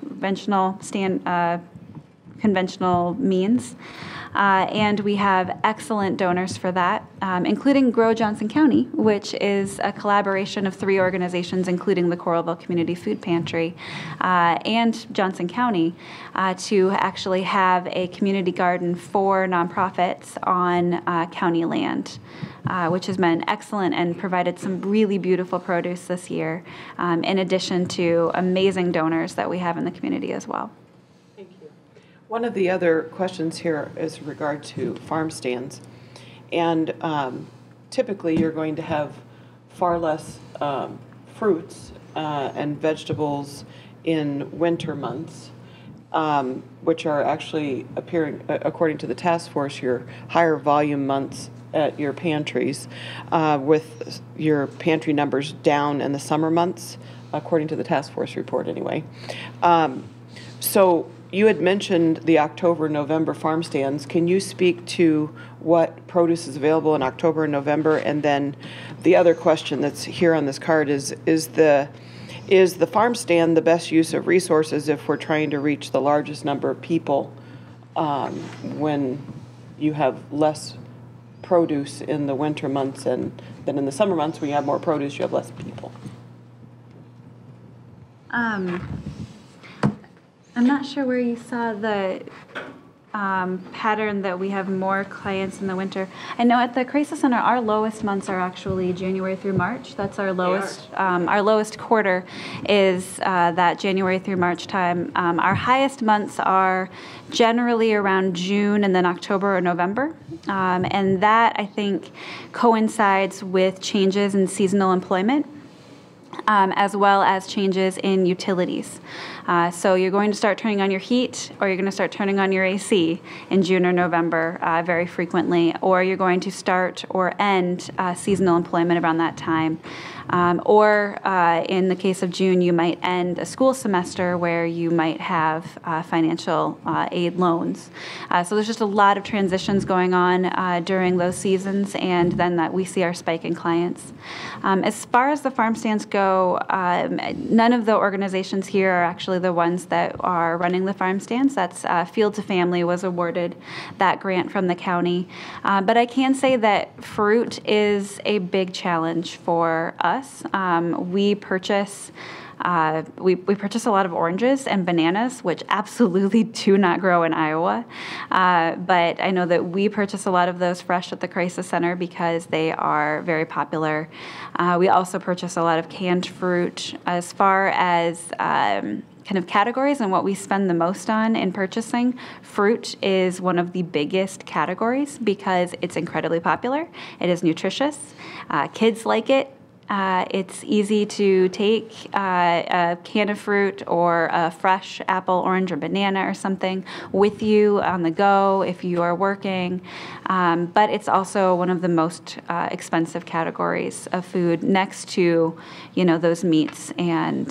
conventional means. And we have excellent donors for that, including Grow Johnson County, which is a collaboration of 3 organizations, including the Coralville Community Food Pantry and Johnson County, to actually have a community garden for nonprofits on county land, which has been excellent and provided some really beautiful produce this year, in addition to amazing donors that we have in the community as well. One of the other questions here is in regard to farm stands. And typically you're going to have far less fruits and vegetables in winter months, which are actually appearing, according to the task force, your higher volume months at your pantries, with your pantry numbers down in the summer months, according to the task force report anyway. So you had mentioned the October, November farm stands. Can you speak to what produce is available in October and November? And then the other question that's here on this card is the farm stand the best use of resources if we're trying to reach the largest number of people when you have less produce in the winter months and then in the summer months when you have more produce, you have less people? I'm not sure where you saw the pattern that we have more clients in the winter. I know at the Crisis Center, our lowest months are actually January through March. That's our lowest. Our lowest quarter is that January through March time. Our highest months are generally around June and then October or November. And that, I think, coincides with changes in seasonal employment, as well as changes in utilities. So you're going to start turning on your heat, or you're going to start turning on your AC in June or November very frequently, or you're going to start or end seasonal employment around that time. Or in the case of June, you might end a school semester where you might have financial aid loans. So there's just a lot of transitions going on during those seasons, and then that we see our spike in clients. As far as the farm stands go, none of the organizations here are actually the ones that are running the farm stands. That's Field to Family was awarded that grant from the county. But I can say that fruit is a big challenge for us. We purchase a lot of oranges and bananas, which absolutely do not grow in Iowa. But I know that we purchase a lot of those fresh at the Crisis Center because they are very popular. We also purchase a lot of canned fruit. As far as kind of categories and what we spend the most on in purchasing, fruit is one of the biggest categories because it's incredibly popular. It is nutritious. Kids like it. It's easy to take a can of fruit or a fresh apple, orange, or banana or something with you on the go if you are working. But it's also one of the most expensive categories of food, next to, those meats and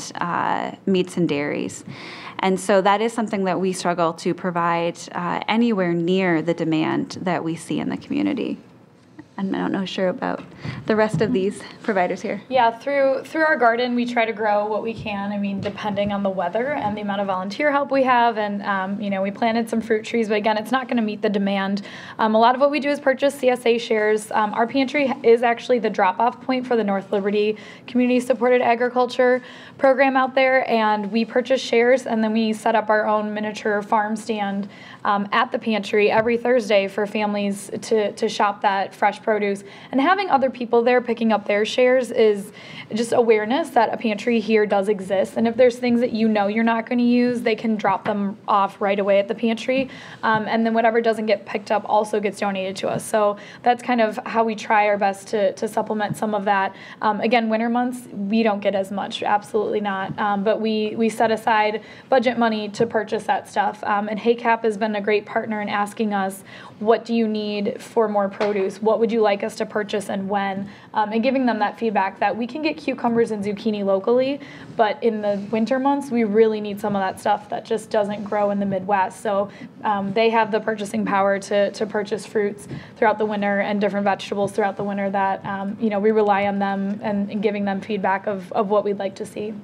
dairies. And so that is something that we struggle to provide anywhere near the demand that we see in the community. And I don't know sure about the rest of these providers here. Yeah, through our garden, we try to grow what we can. I mean, depending on the weather and the amount of volunteer help we have, and we planted some fruit trees, but again, it's not going to meet the demand. A lot of what we do is purchase CSA shares. Our pantry is actually the drop-off point for the North Liberty Community-Supported Agriculture program out there, and we purchase shares, and then we set up our own miniature farm stand at the pantry every Thursday for families to shop that fresh produce. And having other people there picking up their shares is just awareness that a pantry here does exist. And if there's things that you're not going to use, they can drop them off right away at the pantry. And then whatever doesn't get picked up also gets donated to us. So that's kind of how we try our best to supplement some of that. Again, winter months, we don't get as much, absolutely not. But we set aside budget money to purchase that stuff. And HACAP has been a great partner in asking us, what do you need for more produce? What would you like us to purchase and when? And giving them that feedback that we can get cucumbers and zucchini locally, but in the winter months, we really need some of that stuff that just doesn't grow in the Midwest. So they have the purchasing power to purchase fruits throughout the winter and different vegetables throughout the winter that, we rely on them and giving them feedback of what we'd like to see.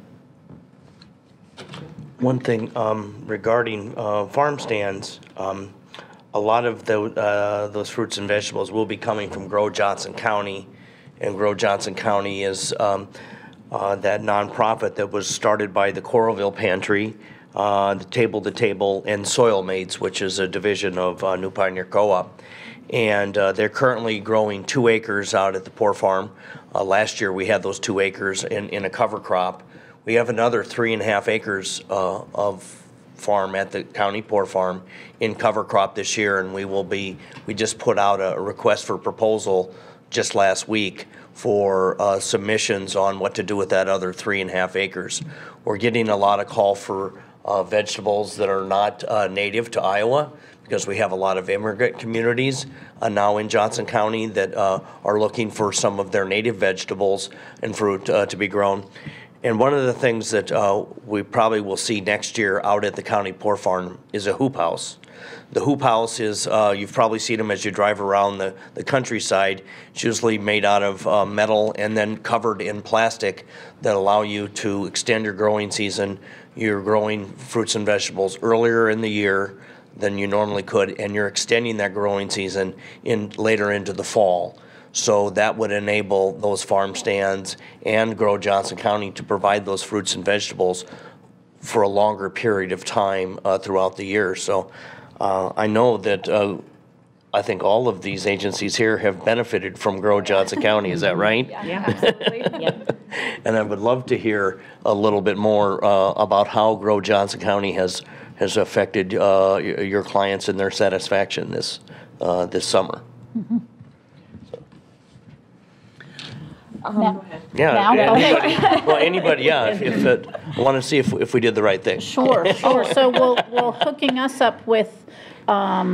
One thing regarding farm stands, a lot of those fruits and vegetables will be coming from Grow Johnson County, and Grow Johnson County is that nonprofit that was started by the Coralville Pantry, the Table to Table, and Soil Mates, which is a division of New Pioneer Co-op. And they're currently growing 2 acres out at the Poor Farm. Last year we had those 2 acres in a cover crop. We have another 3.5 acres of farm at the county Poor Farm in cover crop this year, and we just put out a request for proposal just last week for submissions on what to do with that other 3.5 acres. We're getting a lot of call for vegetables that are not native to Iowa, because we have a lot of immigrant communities now in Johnson County that are looking for some of their native vegetables and fruit to be grown. And one of the things that we probably will see next year out at the county Poor Farm is a hoop house. The hoop house is, you've probably seen them as you drive around the countryside. It's usually made out of metal and then covered in plastic that allow you to extend your growing season. You're growing fruits and vegetables earlier in the year than you normally could, and you're extending that growing season later into the fall. So that would enable those farm stands and Grow Johnson County to provide those fruits and vegetables for a longer period of time throughout the year. So I know that I think all of these agencies here have benefited from Grow Johnson County. Is that right? Yeah, absolutely. And I would love to hear a little bit more about how Grow Johnson County has affected your clients and their satisfaction this summer. Mm-hmm. Yeah, Now? anybody, well, anybody, yeah, if I want to see if we did the right thing. Sure. So we're hooking us up with a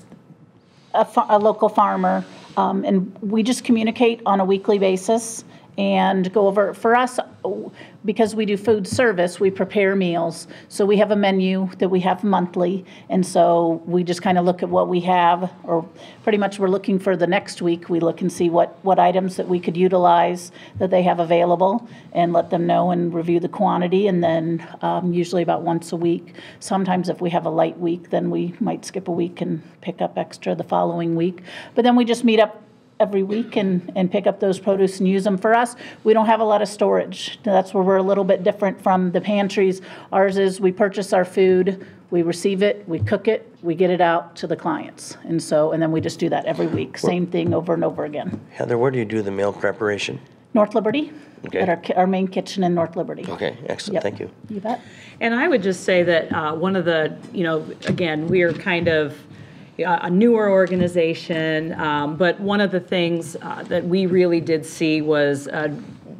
local farmer, and we just communicate on a weekly basis and go over, for us, because we do food service, we prepare meals. So we have a menu that we have monthly, and so we just kind of look at what we have, or pretty much we're looking for the next week. We look and see what items that we could utilize that they have available and let them know and review the quantity, and then usually about once a week. Sometimes if we have a light week, then we might skip a week and pick up extra the following week. But then we just meet up every week and pick up those produce and use them. For us, we don't have a lot of storage. That's where we're a little bit different from the pantries. Ours is we purchase our food, we receive it, we cook it, we get it out to the clients. And then we just do that every week. Same thing over and over again. Heather, where do you do the meal preparation? North Liberty, Okay. at our main kitchen in North Liberty. Okay, excellent, Yep. thank you. You bet. And I would just say that one of the, again, we are kind of a newer organization, but one of the things that we really did see was a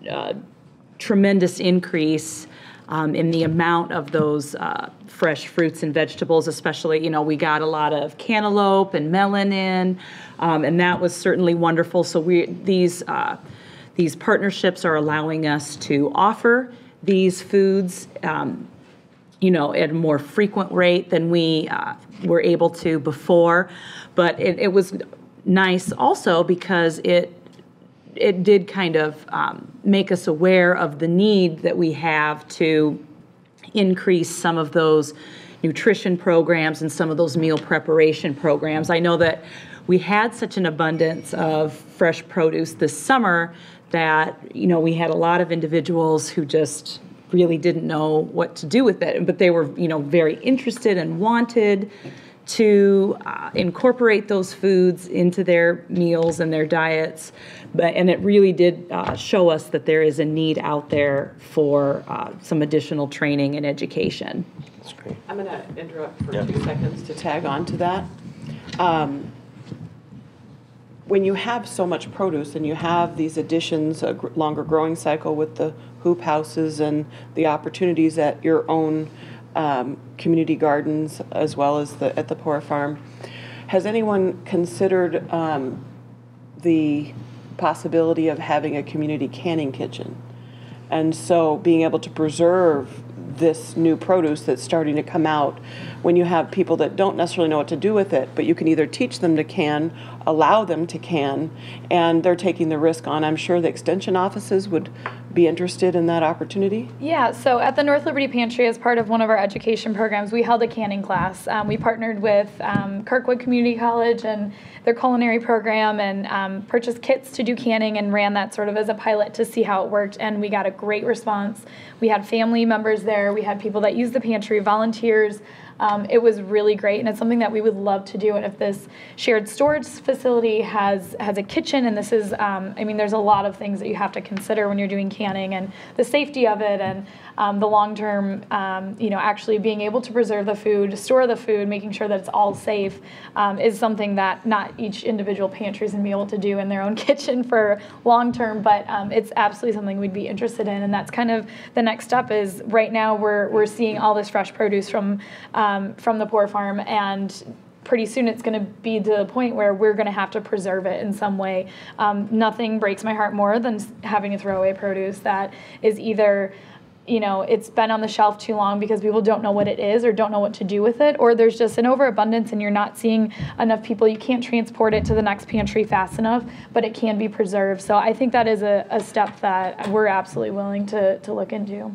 tremendous increase in the amount of those fresh fruits and vegetables, especially, we got a lot of cantaloupe and melon in, and that was certainly wonderful. So these partnerships are allowing us to offer these foods at a more frequent rate than we were able to before. But it was nice also because it did kind of make us aware of the need that we have to increase some of those nutrition programs and some of those meal preparation programs. I know that we had such an abundance of fresh produce this summer that, we had a lot of individuals who just really didn't know what to do with it, but they were, very interested and wanted to incorporate those foods into their meals and their diets. And it really did show us that there is a need out there for some additional training and education. That's great. I'm going to interrupt for 2 seconds to tag on to that. When you have so much produce and you have these additions, a longer growing cycle with the hoop houses and the opportunities at your own community gardens as well as at the Poor Farm, Has anyone considered the possibility of having a community canning kitchen? And so being able to preserve this new produce that's starting to come out when you have people that don't necessarily know what to do with it, but you can either teach them to can, allow them to can, and they're taking the risk on. I'm sure the extension offices would be interested in that opportunity. Yeah, so at the North Liberty Pantry, as part of one of our education programs, we held a canning class. We partnered with Kirkwood Community College and their culinary program and purchased kits to do canning and ran that sort of as a pilot to see how it worked, and we got a great response. We had family members there, we had people that used the pantry, volunteers. It was really great, and it's something that we would love to do. And if this shared storage facility has a kitchen, and this is, I mean, there's a lot of things that you have to consider when you're doing canning, and the safety of it, and the long-term, actually being able to preserve the food, store the food, making sure that it's all safe, is something that not each individual pantry is going to be able to do in their own kitchen for long-term, but it's absolutely something we'd be interested in. And that's kind of the next step. Is right now we're seeing all this fresh produce from the Poor Farm, and pretty soon it's going to be to the point where we're going to have to preserve it in some way. Nothing breaks my heart more than having a throwaway produce that is either, it's been on the shelf too long because people don't know what it is or don't know what to do with it, or there's just an overabundance and you're not seeing enough people. You can't transport it to the next pantry fast enough, but it can be preserved. So I think that is a step that we're absolutely willing to look into.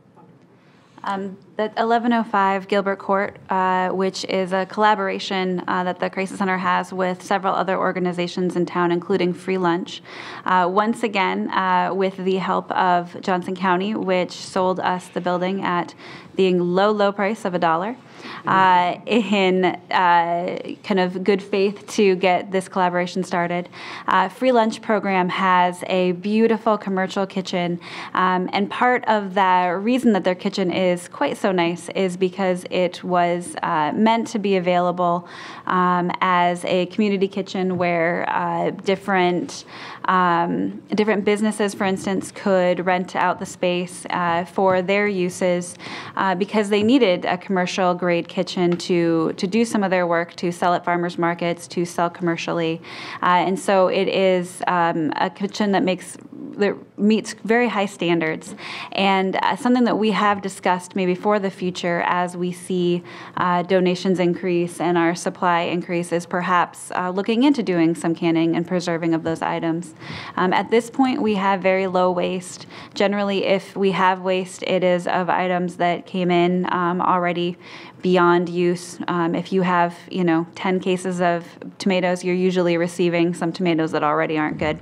The 1105 Gilbert Court, which is a collaboration that the Crisis Center has with several other organizations in town, including Free Lunch. Once again, with the help of Johnson County, which sold us the building at the low price of $1. In kind of good faith to get this collaboration started. Free Lunch program has a beautiful commercial kitchen, and part of the reason that their kitchen is quite so nice is because it was meant to be available as a community kitchen where different businesses, for instance, could rent out the space for their uses because they needed a commercial grade kitchen to do some of their work, to sell at farmers markets, to sell commercially. And so it is a kitchen that meets very high standards, and something that we have discussed maybe for the future as we see donations increase and our supply increase is perhaps looking into doing some canning and preserving of those items. At this point, we have very low waste. Generally, if we have waste, it is of items that came in already beyond use. If you have, 10 cases of tomatoes, you're usually receiving some tomatoes that already aren't good.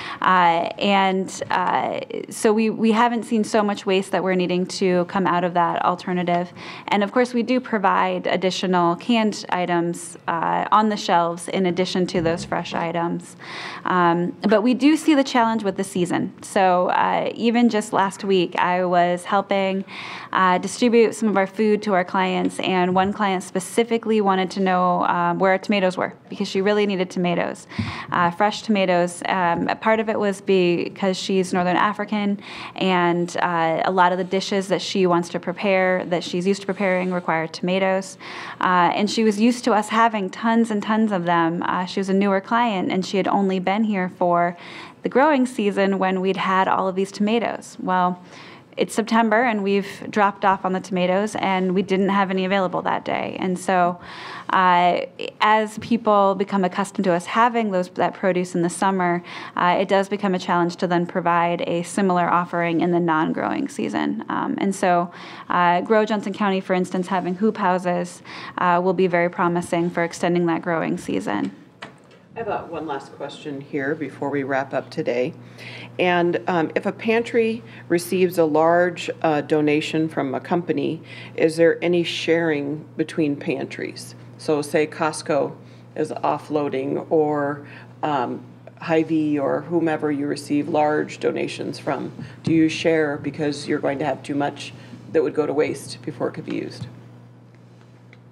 So we haven't seen so much waste that we're needing to come out of that alternative. And of course, we do provide additional canned items on the shelves in addition to those fresh items. But we do see the challenge with the season. So even just last week, I was helping distribute some of our food to our clients, and one client specifically wanted to know where our tomatoes were because she really needed tomatoes, fresh tomatoes. Part of it was because she's Northern African, and a lot of the dishes that she wants to prepare, that she's used to preparing, require tomatoes. And she was used to us having tons and tons of them. She was a newer client, and she had only been here for the growing season when we'd had all of these tomatoes. Well, it's September, and we've dropped off on the tomatoes, and we didn't have any available that day. And so as people become accustomed to us having that produce in the summer, it does become a challenge to then provide a similar offering in the non-growing season. And so Grow Johnson County, for instance, having hoop houses will be very promising for extending that growing season. I have one last question here before we wrap up today. And if a pantry receives a large donation from a company, is there any sharing between pantries? So say Costco is offloading, or Hy-Vee, or whomever you receive large donations from. Do you share because you're going to have too much that would go to waste before it could be used?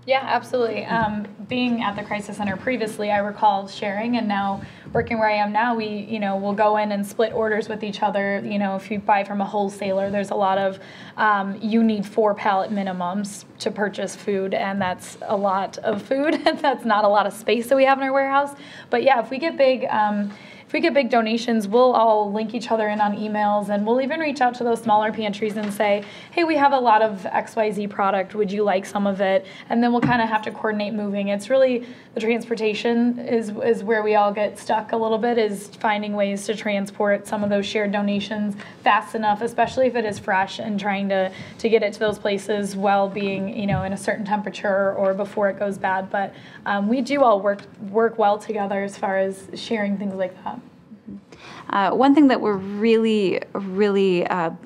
Yeah, absolutely. Being at the Crisis Center previously, I recall sharing, and now working where I am now, we'll go in and split orders with each other. If you buy from a wholesaler, there's a lot of, you need 4 pallet minimums to purchase food, and that's a lot of food. That's not a lot of space that we have in our warehouse. But yeah, if we get big donations, we'll all link each other in on emails, and we'll even reach out to those smaller pantries and say, hey, we have a lot of XYZ product, would you like some of it? And then we'll kind of have to coordinate moving. It's really, the transportation is where we all get stuck a little bit, is finding ways to transport some of those shared donations fast enough, especially if it is fresh, and trying to get it to those places while being, in a certain temperature or before it goes bad. But we do all work well together as far as sharing things like that. One thing that we're really, really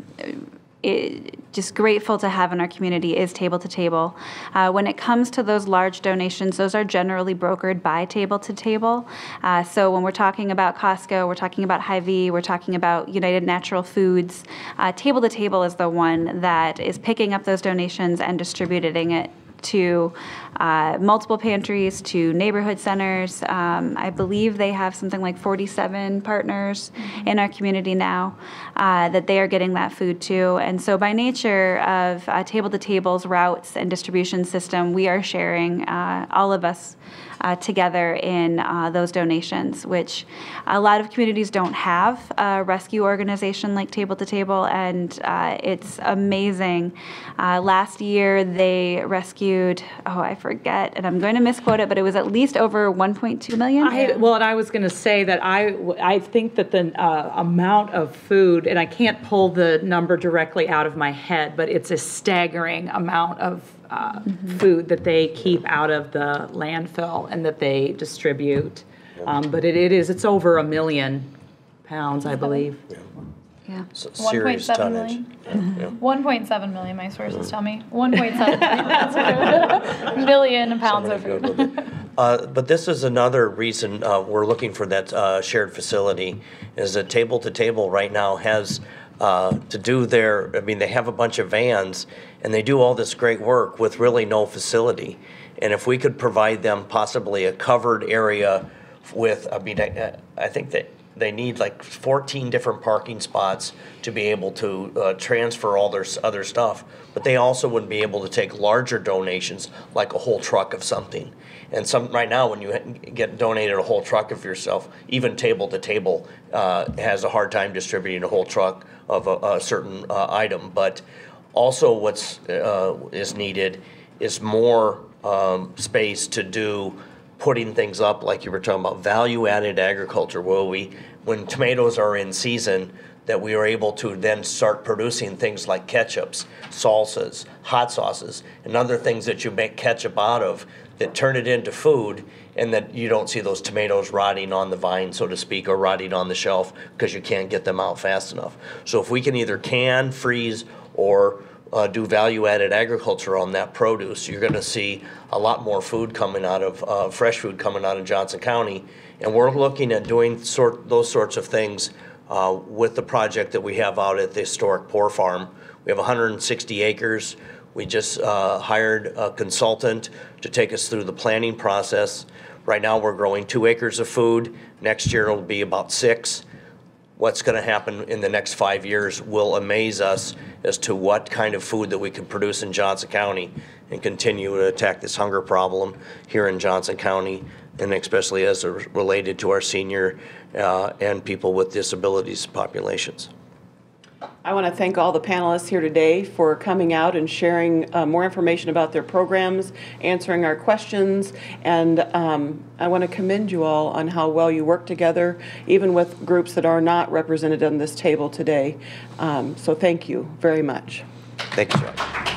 just grateful to have in our community is Table to Table. When it comes to those large donations, those are generally brokered by Table to Table. So when we're talking about Costco, we're talking about Hy-Vee, we're talking about United Natural Foods, Table to Table is the one that is picking up those donations and distributing it to multiple pantries, to neighborhood centers. I believe they have something like 47 partners in our community now that they are getting that food to. And so by nature of Table to Table's routes and distribution system, we are sharing, all of us, together in those donations, which a lot of communities don't have a rescue organization like Table to Table, and it's amazing. Last year they rescued, I forget, and I'm going to misquote it, but it was at least over 1.2 million. And I was going to say that I think that the amount of food, and I can't pull the number directly out of my head, but it's a staggering amount of food that they keep out of the landfill and that they distribute. But it's over 1 million pounds, I believe. Yeah. Serious 1.7 tonnage. million. 1.7 million, my sources tell me. 1.7 million pounds of food. But this is another reason we're looking for that shared facility, is that Table to Table right now has to do they have a bunch of vans, and they do all this great work with really no facility. And if we could provide them possibly a covered area with, I think that they need like 14 different parking spots to be able to transfer all their other stuff. But they also would be able to take larger donations, like a whole truck of something. And right now, when you get donated a whole truck of yourself, even Table to Table has a hard time distributing a whole truck of a certain item. But also what's is needed is more space to do putting things up, like you were talking about, value-added agriculture, where when tomatoes are in season, that we are able to then start producing things like ketchups, salsas, hot sauces, and other things that you make ketchup out of that turn it into food, and that you don't see those tomatoes rotting on the vine, so to speak, or rotting on the shelf because you can't get them out fast enough. So if we can either can, freeze, or do value-added agriculture on that produce, you're going to see a lot more food coming out of, fresh food coming out of Johnson County. And we're looking at doing those sorts of things with the project that we have out at the historic Poor Farm. We have 160 acres. We just hired a consultant to take us through the planning process. Right now we're growing 2 acres of food. Next year it'll be about 6. What's going to happen in the next 5 years will amaze us as to what kind of food that we can produce in Johnson County and continue to attack this hunger problem here in Johnson County, and especially as related to our senior and people with disabilities populations. I want to thank all the panelists here today for coming out and sharing more information about their programs, answering our questions, and I want to commend you all on how well you work together, even with groups that are not represented on this table today. So thank you very much. Thank you, John.